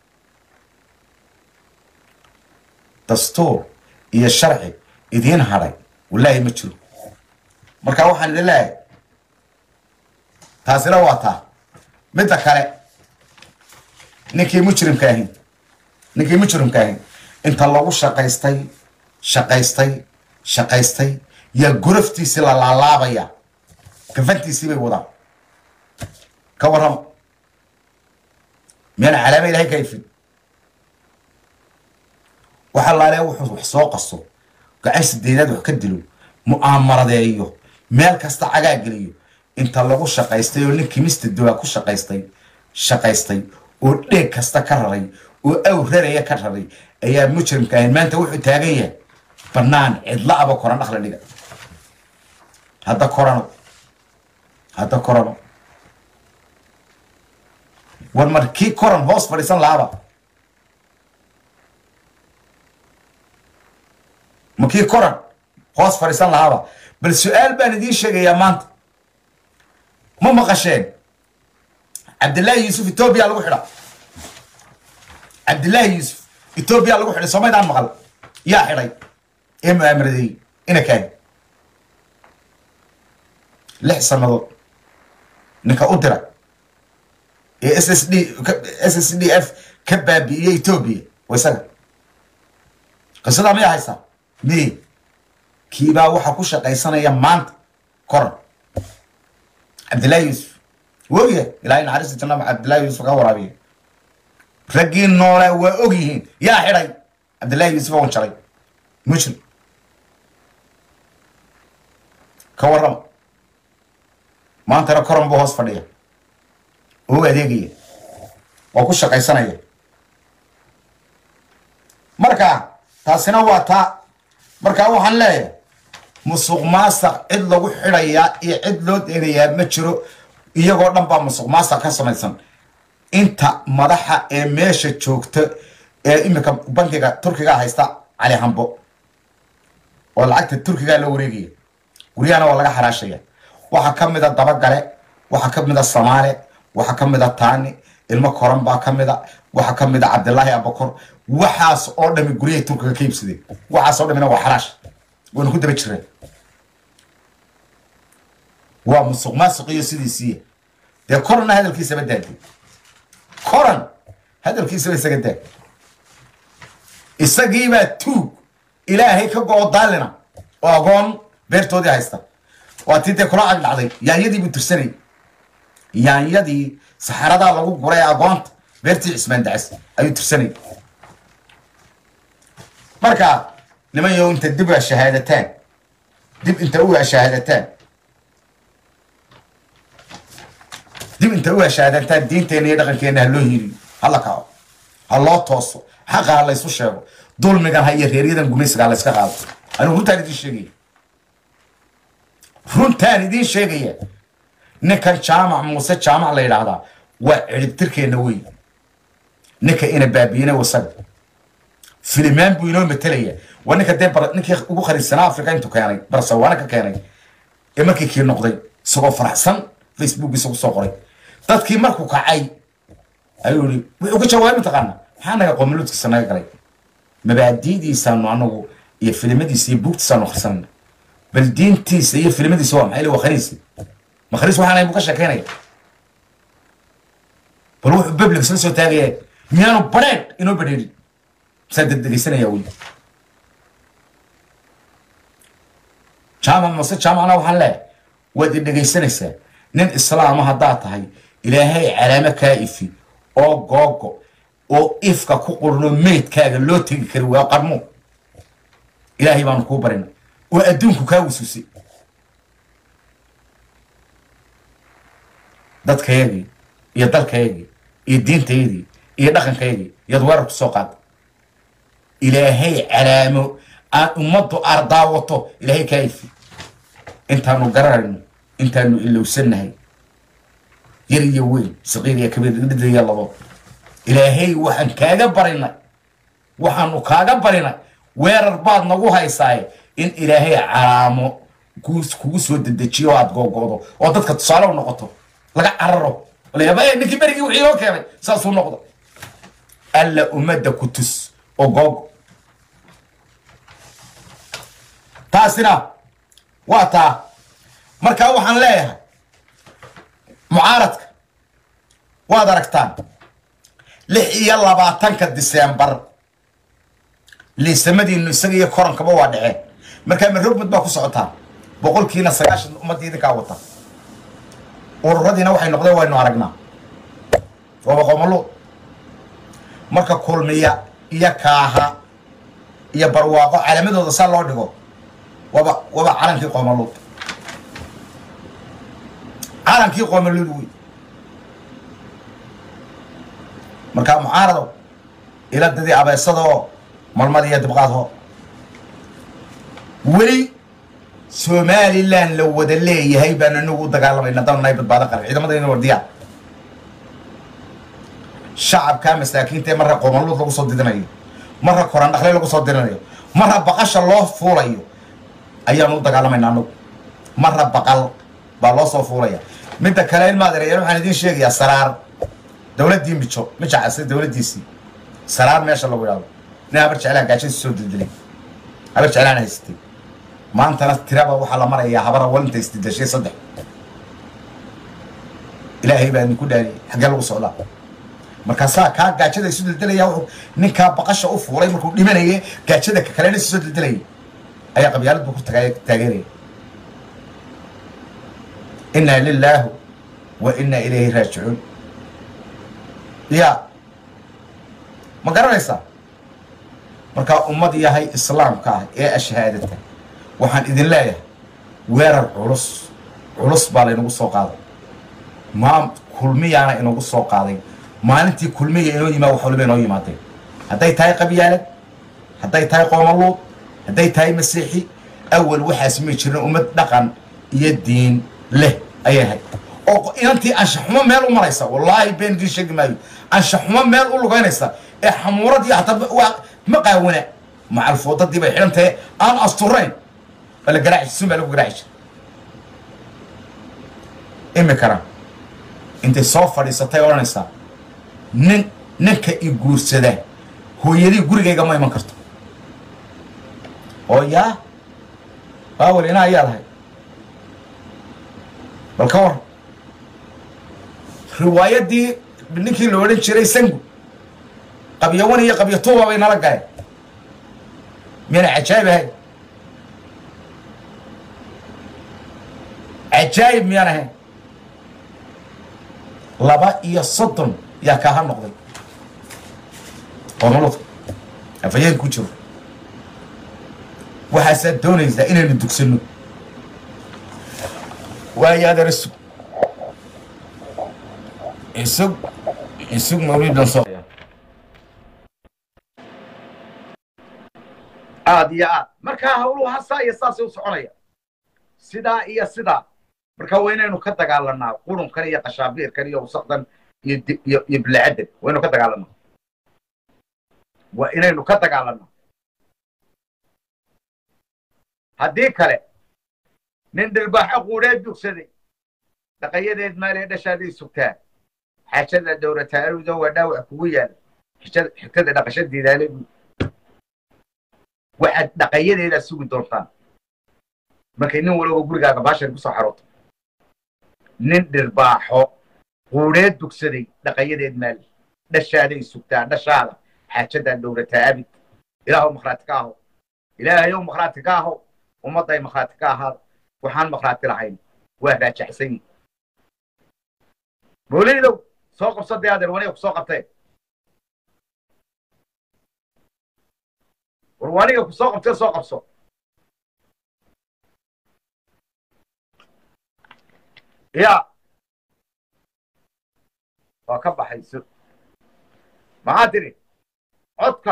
dastuur iyo sharci idiin haray wallahi ma jiro marka waxaan leeyahay taasina waa taa mid kale ninkii mujrimka ahin ninkii mujrimka ahin inta lagu shaqaystay shaqaystay shaqaystay ya guraftiisi la laalaabaya kafantiisi bay wadaan ka waram meel calaamad ilahay kayfin waxa la leeyahay wuxuu wax soo qaso gacan sideedad wax ka dilo mu'amaradeeyo meel kasta cagaa galiyo inta lagu shaqaystay oo ninkii mister dawaa ku shaqaystay shaqaystay oo dheeg kasta ka raray oo awraraya ka raray ayaa mujrimka ahin maanta wuxuu taagan yahay banaan cidla aba koran dhaxla dhiga hadda koran hadda koran war markii koran hoos fadhiisan laaba markii koran hoos fadhiisan laaba bal su'aal baan idin sheegayaa maanta ma maqasheen Cabdullaahi Yuusuf Ethiopia lagu xidha Cabdullaahi Yuusuf Ethiopia lagu xidhay Soomaaliland maqal yaa xidhay ee mu'amaraday ina kaan lix sanadood ninka u dira ee S S D S S D F ka baabi'iyay Ethiopia wasaga qasada ma haysa mi kiiba waxa ku shaqaysanaya maanta koran Cabdullaahi Yuusuf wooye ilaahay naxariis janna Cabdullaahi Yuusuf ka waraabiyo ragin noole waa ogyihiin yaa xidhay Cabdullaahi Yuusuf oo jaray mujrim ka waram maanta koran buu hoos fadhiya oo adeegaya oo ku shaqaysanaya marka taasina waa taa marka waxaan leeyahay musuq maasuq cid lagu xidhaya iyo cid loo deenayaa ma jiro iyagoo dhan baa musuq maasuq ka samaysan inta madaxa ee meesha joogta ee imika bankiga Turkiga haysta Ali Hambo oo lacagta Turkiga la wareegay guriyana waa laga xaraashaya waxa kamida daba gale waxa kamida Soomaali waxa kamida Taani ilmo koran baa kamida waxa kamida Cabdullaahi Abakor waxaas oo dhami guriga Turkiga ka iibsaday waxaas oo dhamina waa xaraash wana ku daba jireen waa musuq maasuq iyo sidiisii de koran hadalkiisa badalay koran hadalkiisa isaga daa isagii baa tuug ilaahay ka go'o daalina oo agoon beertoodii haysta waa tii kula ag dhacday yaanyadii buu tirsanay yaanyadii saxarada lagu guray agoonta beertii Cismaan Dacis ayuu tirsanay marka niman yow inta dib u shahaadataan dib inta u shahaadataan dib inta u shahaadataan diinteena iyo dhaqankeena loo yiri halla ka hallo tooso xaqa la isu sheego dulmigan hay reeriyadan gumaysiga la iska qaado anu runtaan idin sheegay runtaan idin sheegaya ninkan jaamac muuse jaamac la yiraahdaa waa ciribtirkeena weey ninka ina baabiina wasaq filimaan buu inoo matalaya waninka dee bar ninkii ugu khariisana Afrika intuu keenay barsawaana ka keenay ee markii kii noqday isagoo faraxsan Facebook isagoo soo qoray dadkii markuu kacay ayuu uga jawaabay taqaana maxaa naga qomoludkiisa naga galay mabaadidiisa anagu iyo filimadiisa iyo buugtiisa anu khasana bal diintiisa iyo filimadiisa waa maxay waa khariis ma khariis waxaan ay buka sheekeynaya bal wuxuu public soo taagay miyaanu bareed inoo bareed سدد دقيسنا يا ولد جامع مصر جامع أنا وحلا ودي دقيسنا سا نن السلام هذا هاي إلهي علامة كائفي أو جوجو أو إفكا كقولنا ميت كاجل لو تنكر وقرمو إلهي بان كوبرنا وأدونكو كاوسوسي دت كيجي يدل كيجي يدين تيجي يدخن كيجي يدور بسوقات إلهي علامة أمضوا أرضاوته إلهي كيف أنت نقررنا أنت اللي وصلنا يري يوين صغير يا كبير ندري يلا بابا إلهي وحن كاجا برينا وحن كاجا برينا وير بعض نجوها يساي إن إلهي علامة كوس كوس ود الدشيوات جو جو وضدك تصالح ونقطه لقى عرره ولا يبقى إنك بريء وعيوه كمان ساسو نقطة ألا أمد كتس أو جو تاسنا وقتها مركا وحن ليها معارضك وادركتان لحي يلا باتنك ديسمبر اللي سمدي انه يسقي كورن كبا وادعين مركا من ربط باكو سعوتان بقول كينا سقاشن امد يدك عوطا وردينا وحي نقضي وانو عرقنا وبقو ملو مركا كل ميا يكاها يبرواقو على مدو دسال الله ديقو وبا وبا عالم كي قوم اللوط عالم كي قوم اللوط مركا معارضه الى الددي عبيصده مرمديه دبقاته ولي سومالي لان لو ودا ليه هيبان انو دغالمينا دان نايبد بادا قرب ciidamada inay wardiyaan shacabka masaakiinta marra qowm اللوط lagu soo didinayo marra koran dhaxlay lagu soo dirinayo marra baqasha loo fuulayo ayaan u dagaalamaynaa anagu marra baqal baa loo soo fuulaya midda kale in maadareeyay waxaan idin sheegayaa saraar dawladii mijo ma jacaysa dawladiisii saraar meesha lagu yaabo ina abar jeclaan gaajin soo dildilay abar jeclaan haystay maanta la tiraba waxa la marayaa habara walanta istidashay saddex ilaahay baa ku dhaari xagga lagu socdaa marka saa ka gaajada soo dildilaya ninka baqasha u fuulay markuu dhimanayay gaajada ka kale soo dildilay ayaa qabyaalad ku taageeray inna lillahi wa inna ilayhi raaji'un ya ma garanaysa marka ummad yahay islaamka ee ashhaadada waxaan idin leeyahay weerar culus culus baa inagu soo qaaday ma kulmiyana inagu soo qaaday maalintii kulmiye inoo yimaado waxa waliba inoo yimaadeen hadday tahay qabyaalad hadday tahay qowmaluud hadday tahay masiixi awal waxaas ma jirin ummad dhaqan iyo diin leh ayahay oo inantii anshaxumo meel u maraysa wallahi been diin sheegi maayo anshaxumo meel u lugaynaysa ee xamuuradii hataa waa ma qaawana macal foodadii bay xidhantahay aan asturayn bal garaaci suma lagu garaaci imikara intay soo fadhiisatay oranaysa nin ninka i guursada hooyadii gurigayga ma iman karto oo yaa baawal ina ayaa lahay bal ka war riwaayadii ninkii loo odhan jiray sangu qabyawan iyo qabyatuuba bay nala galeen miyana cajaayib ahayn cajaayib miyaan ahayn laba iyo soddon yaa kaaha noqday oo nolodka afayeen ku jiro waxaasaad doonaysaa inaynu dugsanno waayo adeer isug isug isug mawlidan soo aad iyo aad markaa hawluhu hasaa iyo saasay u soconaya sidaa iyo sidaa marka waa inaynu ka dagaalanaa qurunkan iyo qashaabiirkan iyo wasaqdan iyo iyo bilaadan waa inaynu ka dagaalanaa وإنه كتقالنا هدي كله نندر بحقورة دوكسدي تقيد مالي دشادي سكان حشد الدورة تعالوا دوا دوا قوية حشد حكذا نقشد ذلك واحد تقيد إلى السوق الدورتان ما كأنه ولا بقول جاك باشر بصحراء نندر بحق قورة دوكسدي تقيد مالي دشادي سكان دشادة حشد الدورة تعبت إلى مخراتكاه إلى يوم مخراتكاه ومضي مخراتكاه وحان مخرات العين وهذا شحسين موليدو سوق بصدي هذا الواني وسوق بتاعي ورواني وسوق بتاعي سوق بسوق يا وكبح حيصير ما أدري عدك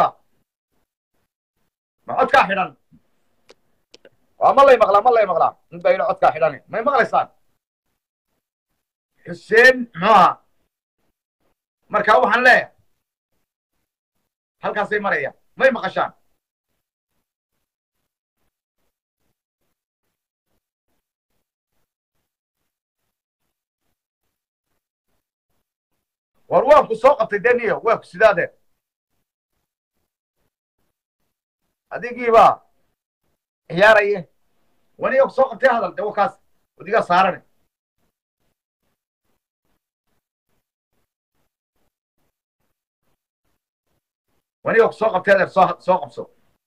ما عدك حيران وما الله يمغلا ما الله يمغلا انت يلا عدك حيراني ما يمغلا صار حسين ما marka waxaan leeyahay halkaasay maraya may maqashaan war waa ku soo qabtay daniyo waa ku sidaade adigiiba ciyaaraye wani ku soo qabtay hadal dawo kaas wadiga saaran wani ku soo qabtay hadal soo soo qabso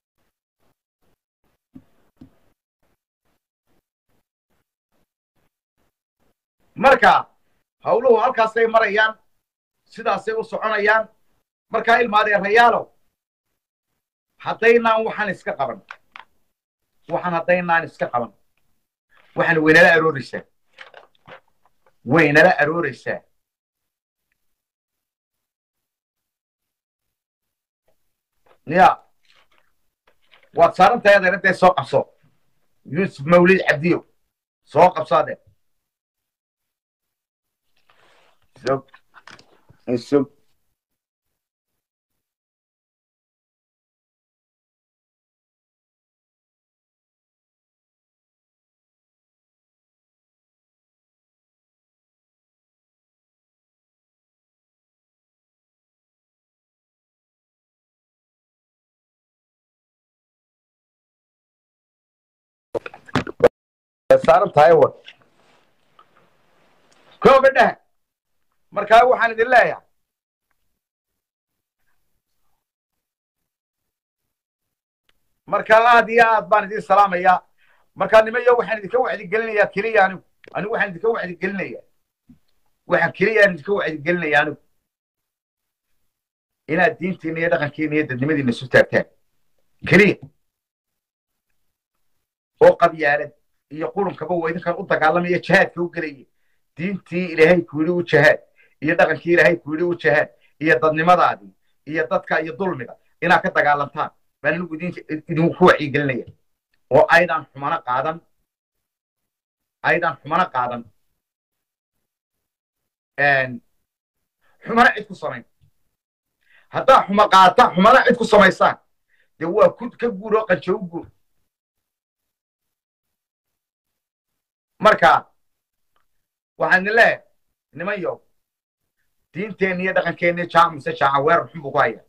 marka hawluhu halkaasay marayaan sidaasay u soconayaan marka ilmaadee rayaalo haddaynaan waxaan iska qaban waxaan haddaynaan iska qaban waxaan weynala arooraysaa weynala arooraysaa يا وصارت هذا انت سوق سوق يوسف مولد عبديو سوق بصادق سوق السوق saaran tahay war kooga dhaha markaa waxaan idin leeyahay markaa aad iyo aad baan idin salaamayaa markaa nimayo waxaan idinka wacdi gelinayaa keliya anigu anigu waxaan idinka wacdi gelinayaa waxaan keliya idinka wacdi gelinayaa anigu inaad diintiina iyo dhaqankiina iyo dadnimadiina isu taagtaan keliya oo qabyaalad iyo qurankaba waa idinkan u dagaalamaya jihaadka u gelaya diintii ilaahay ku yidhi u jihaad iyo dhaqankii ilaahay ku yidhi u jihaad iyo dadnimadaadii iyo dadka iyo dulmiga inaad ka dagaalantaan baan anigu idinku wacyigelinaya oo aydan xumana qaadan aydan xumana qaadan xumana cid ku samayn haddaa xuma qaata xumana cid ku samaysaan dee waa kud ka guuro qanjo u guur marka waxaan leeyahay nimayo diinteena iyo dhaqankeena jaamac muse jaamac weerar xun buu ku hayaa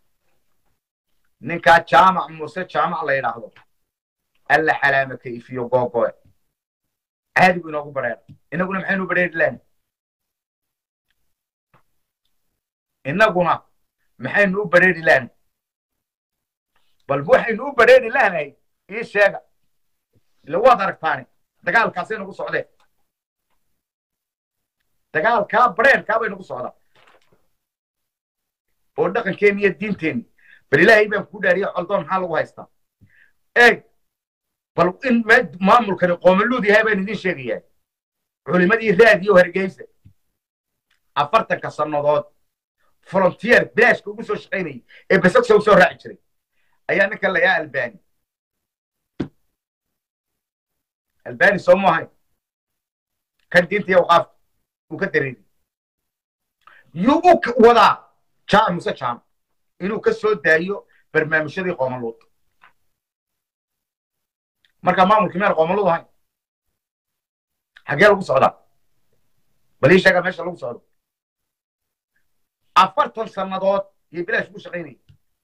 ninkaa jaamac muse jaamac la yidhaahdo alla xalaama kayfiyo googoe caadi buu inoogu bareera inaguna maxaynu bareeri lahayn inaguna maxaynu u bareeri lahayn bal waxaynu u bareeri lahanay ii sheega ila waad aragtaani dagaalkaasay nagu socdeen dagaalkaa bareerkaa bay nagu socdaa oo dhaqankeenni iyo diinteenni bal ilaahay baan ku dhaariya coldoon maxaa lagu haystaa eeg bal in maamulkani qoomaluud yahay baan idin sheegayaa culimadii raadiyo hargeysa afartanka sannadood frontier bilaashka ugu soo shaqaynayay ee basagsa u soo raaci jiray ayaa ninkan layaa albani albani soo maahay kan diinta iyo waqaafta uu ka dareeray yuu u wadaa jaamac muse jaamac inuu ka soo daayo barnaamijyadii qoomaluud marka maamulkii meel qoomaluud ahayn xagee lagu socdaa bal ii sheega meesha lagu socdo afartan sannadood iyo bilaash ku shaqaynayay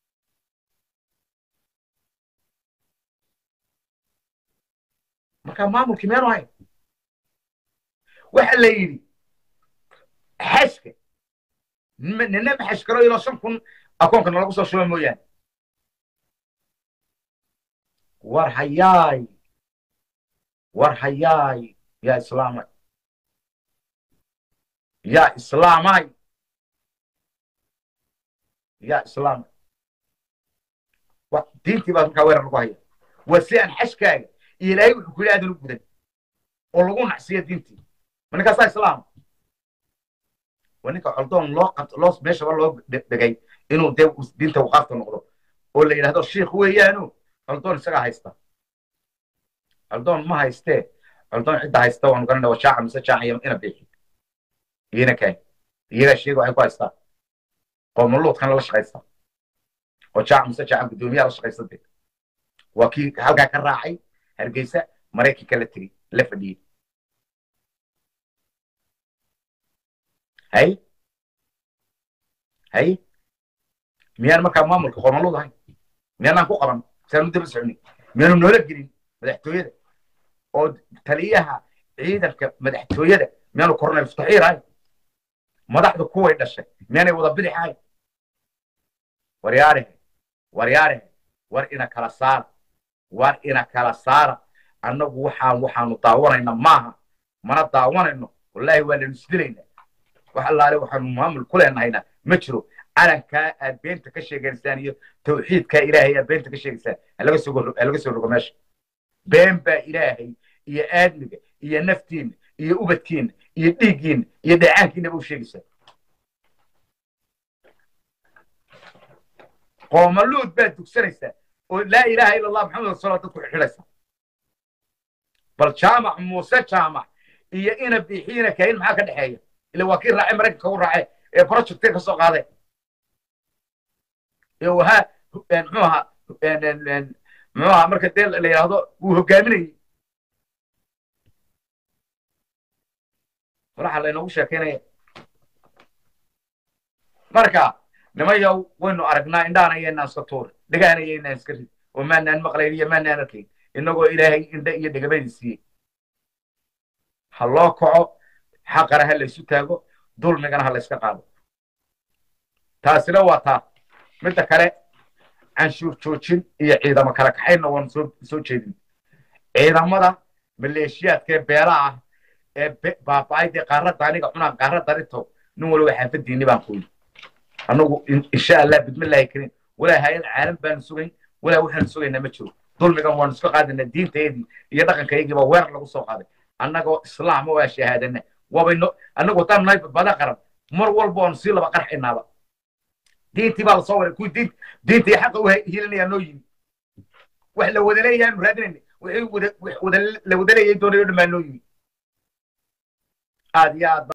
marka maamulkii meel ahayn waxa la yidhi xashka nina ma xash karo ilaa shan kun akoonkana lagu soo shuba mooyaane war hayaay war hayaay yaa islaamay yaa islaamay yaa islaamay diintii baa markaa weerar lagu haya waa si aan xashkaaga iyo ilaahay wuxuu ku yidhi aadan u gudan oo lagu nacsiyo diintii ma ninkaasaa islaam waa ninka coldoon loo qabto loo meeshaba loo dhegay inuu dee diinta waqaafta noqdo oo la yidhahdo shiikh weeyaanu coldoon isagaa haysta coldoon ma haystee coldoon cidda haysta waanu garanay waa jaaca mise jaaca ina bixi iyana kaay iyagaa sheega waxay ku haystaa qoomaluudkan la shaqaysta oo jaaca mise jaaca guddoomiyaha la shaqaysta dee waa kii halkaa ka raacay hargeysa maraykanka la tegey la fadhiyey hay hay miyaan markaa maamulka qoomaluud ahayn miyaanaan ku qaban saanu daba soconay miyaanu noola gelin madaxtooyada oo taliyaha ciidanka madaxtooyada miyaanu kornay muftaxiir ahayn madaxda kuway dhashay miyaanay wada bidix ahayn waryaarihe waryaarihe war ina kala saara war ina kala saara annagu waxaan waxaanu daawanayna maaha mana daawanayno wallaahi waa laynu isdilaynaa wax allaale waxaanu maamul ku leenahayna ma jiro calankaa aad beenta ka sheegaysaan iyo tawxiidkaa ilaahay aad beenta ka sheegaysaan halaga soo halaga soo rogo meesha been baa ilaahay iyo aadmiga iyo naftiinna iyo ubadkiinna iyo dhiiggiinna iyo dheecaankiinaba u sheegaysaa qoomaluud baad dugsanaysaa oo laa ilaaha ila allah maxamed rasuul dadku xidhaysaa bal jaamac muuse jaamac iyo ina bixiina kayn maxaa ka dhexeeya ila waa kii raacay maraykanka u raacay ee projectka ka soo qaaday ee waxa muxuu ahaa muxuu ahaa marka dee la yidhaahdo wuu hogaaminayay walaxa laynoogu sheekeynaya marka nimayow waynu aragnaa indhaanayaynaan iska tuur dhigaanayaynaan iska rid oo maanaan maqlayn iyo maanaan arkayn inagoo ilaahay indha iyo dhegabadii siiyey ha loo kaco xaqana ha laysu taago dulmigana ha layska qaado taasina waa taa midda kale canshuur joojin iyo ciidamo kala kaxayna waanu soo soo jeedin ciidamada maleeshiyaadka ee beelaha ah ee baaba'ay dee qaaradda aniga cunaan qaaradda rito nin waliba xaafadiinni baan kuyi annagu insha allah bidmillaahi karin walaa hay-ad caalam baanu sugayn walaa waxaanu sugaynaa ma jiro dulmigan waanu iska qaadana diintaydii iyo dhaqankaygii baa weerar lagu soo qaaday annagoo islaama waa shahaadana wabayno annagu haddaan nahay badbaado qaran mar walba waanu sii laba qarxinaaba diintii baa lasoo waray kuwii diin diinta iyo xaqa u hiilinayaa noo yimi wax la wada leeyahaanu raadinayna wixii wada la wada leeyay doonayo dhammaan noo yimi aad iyo aad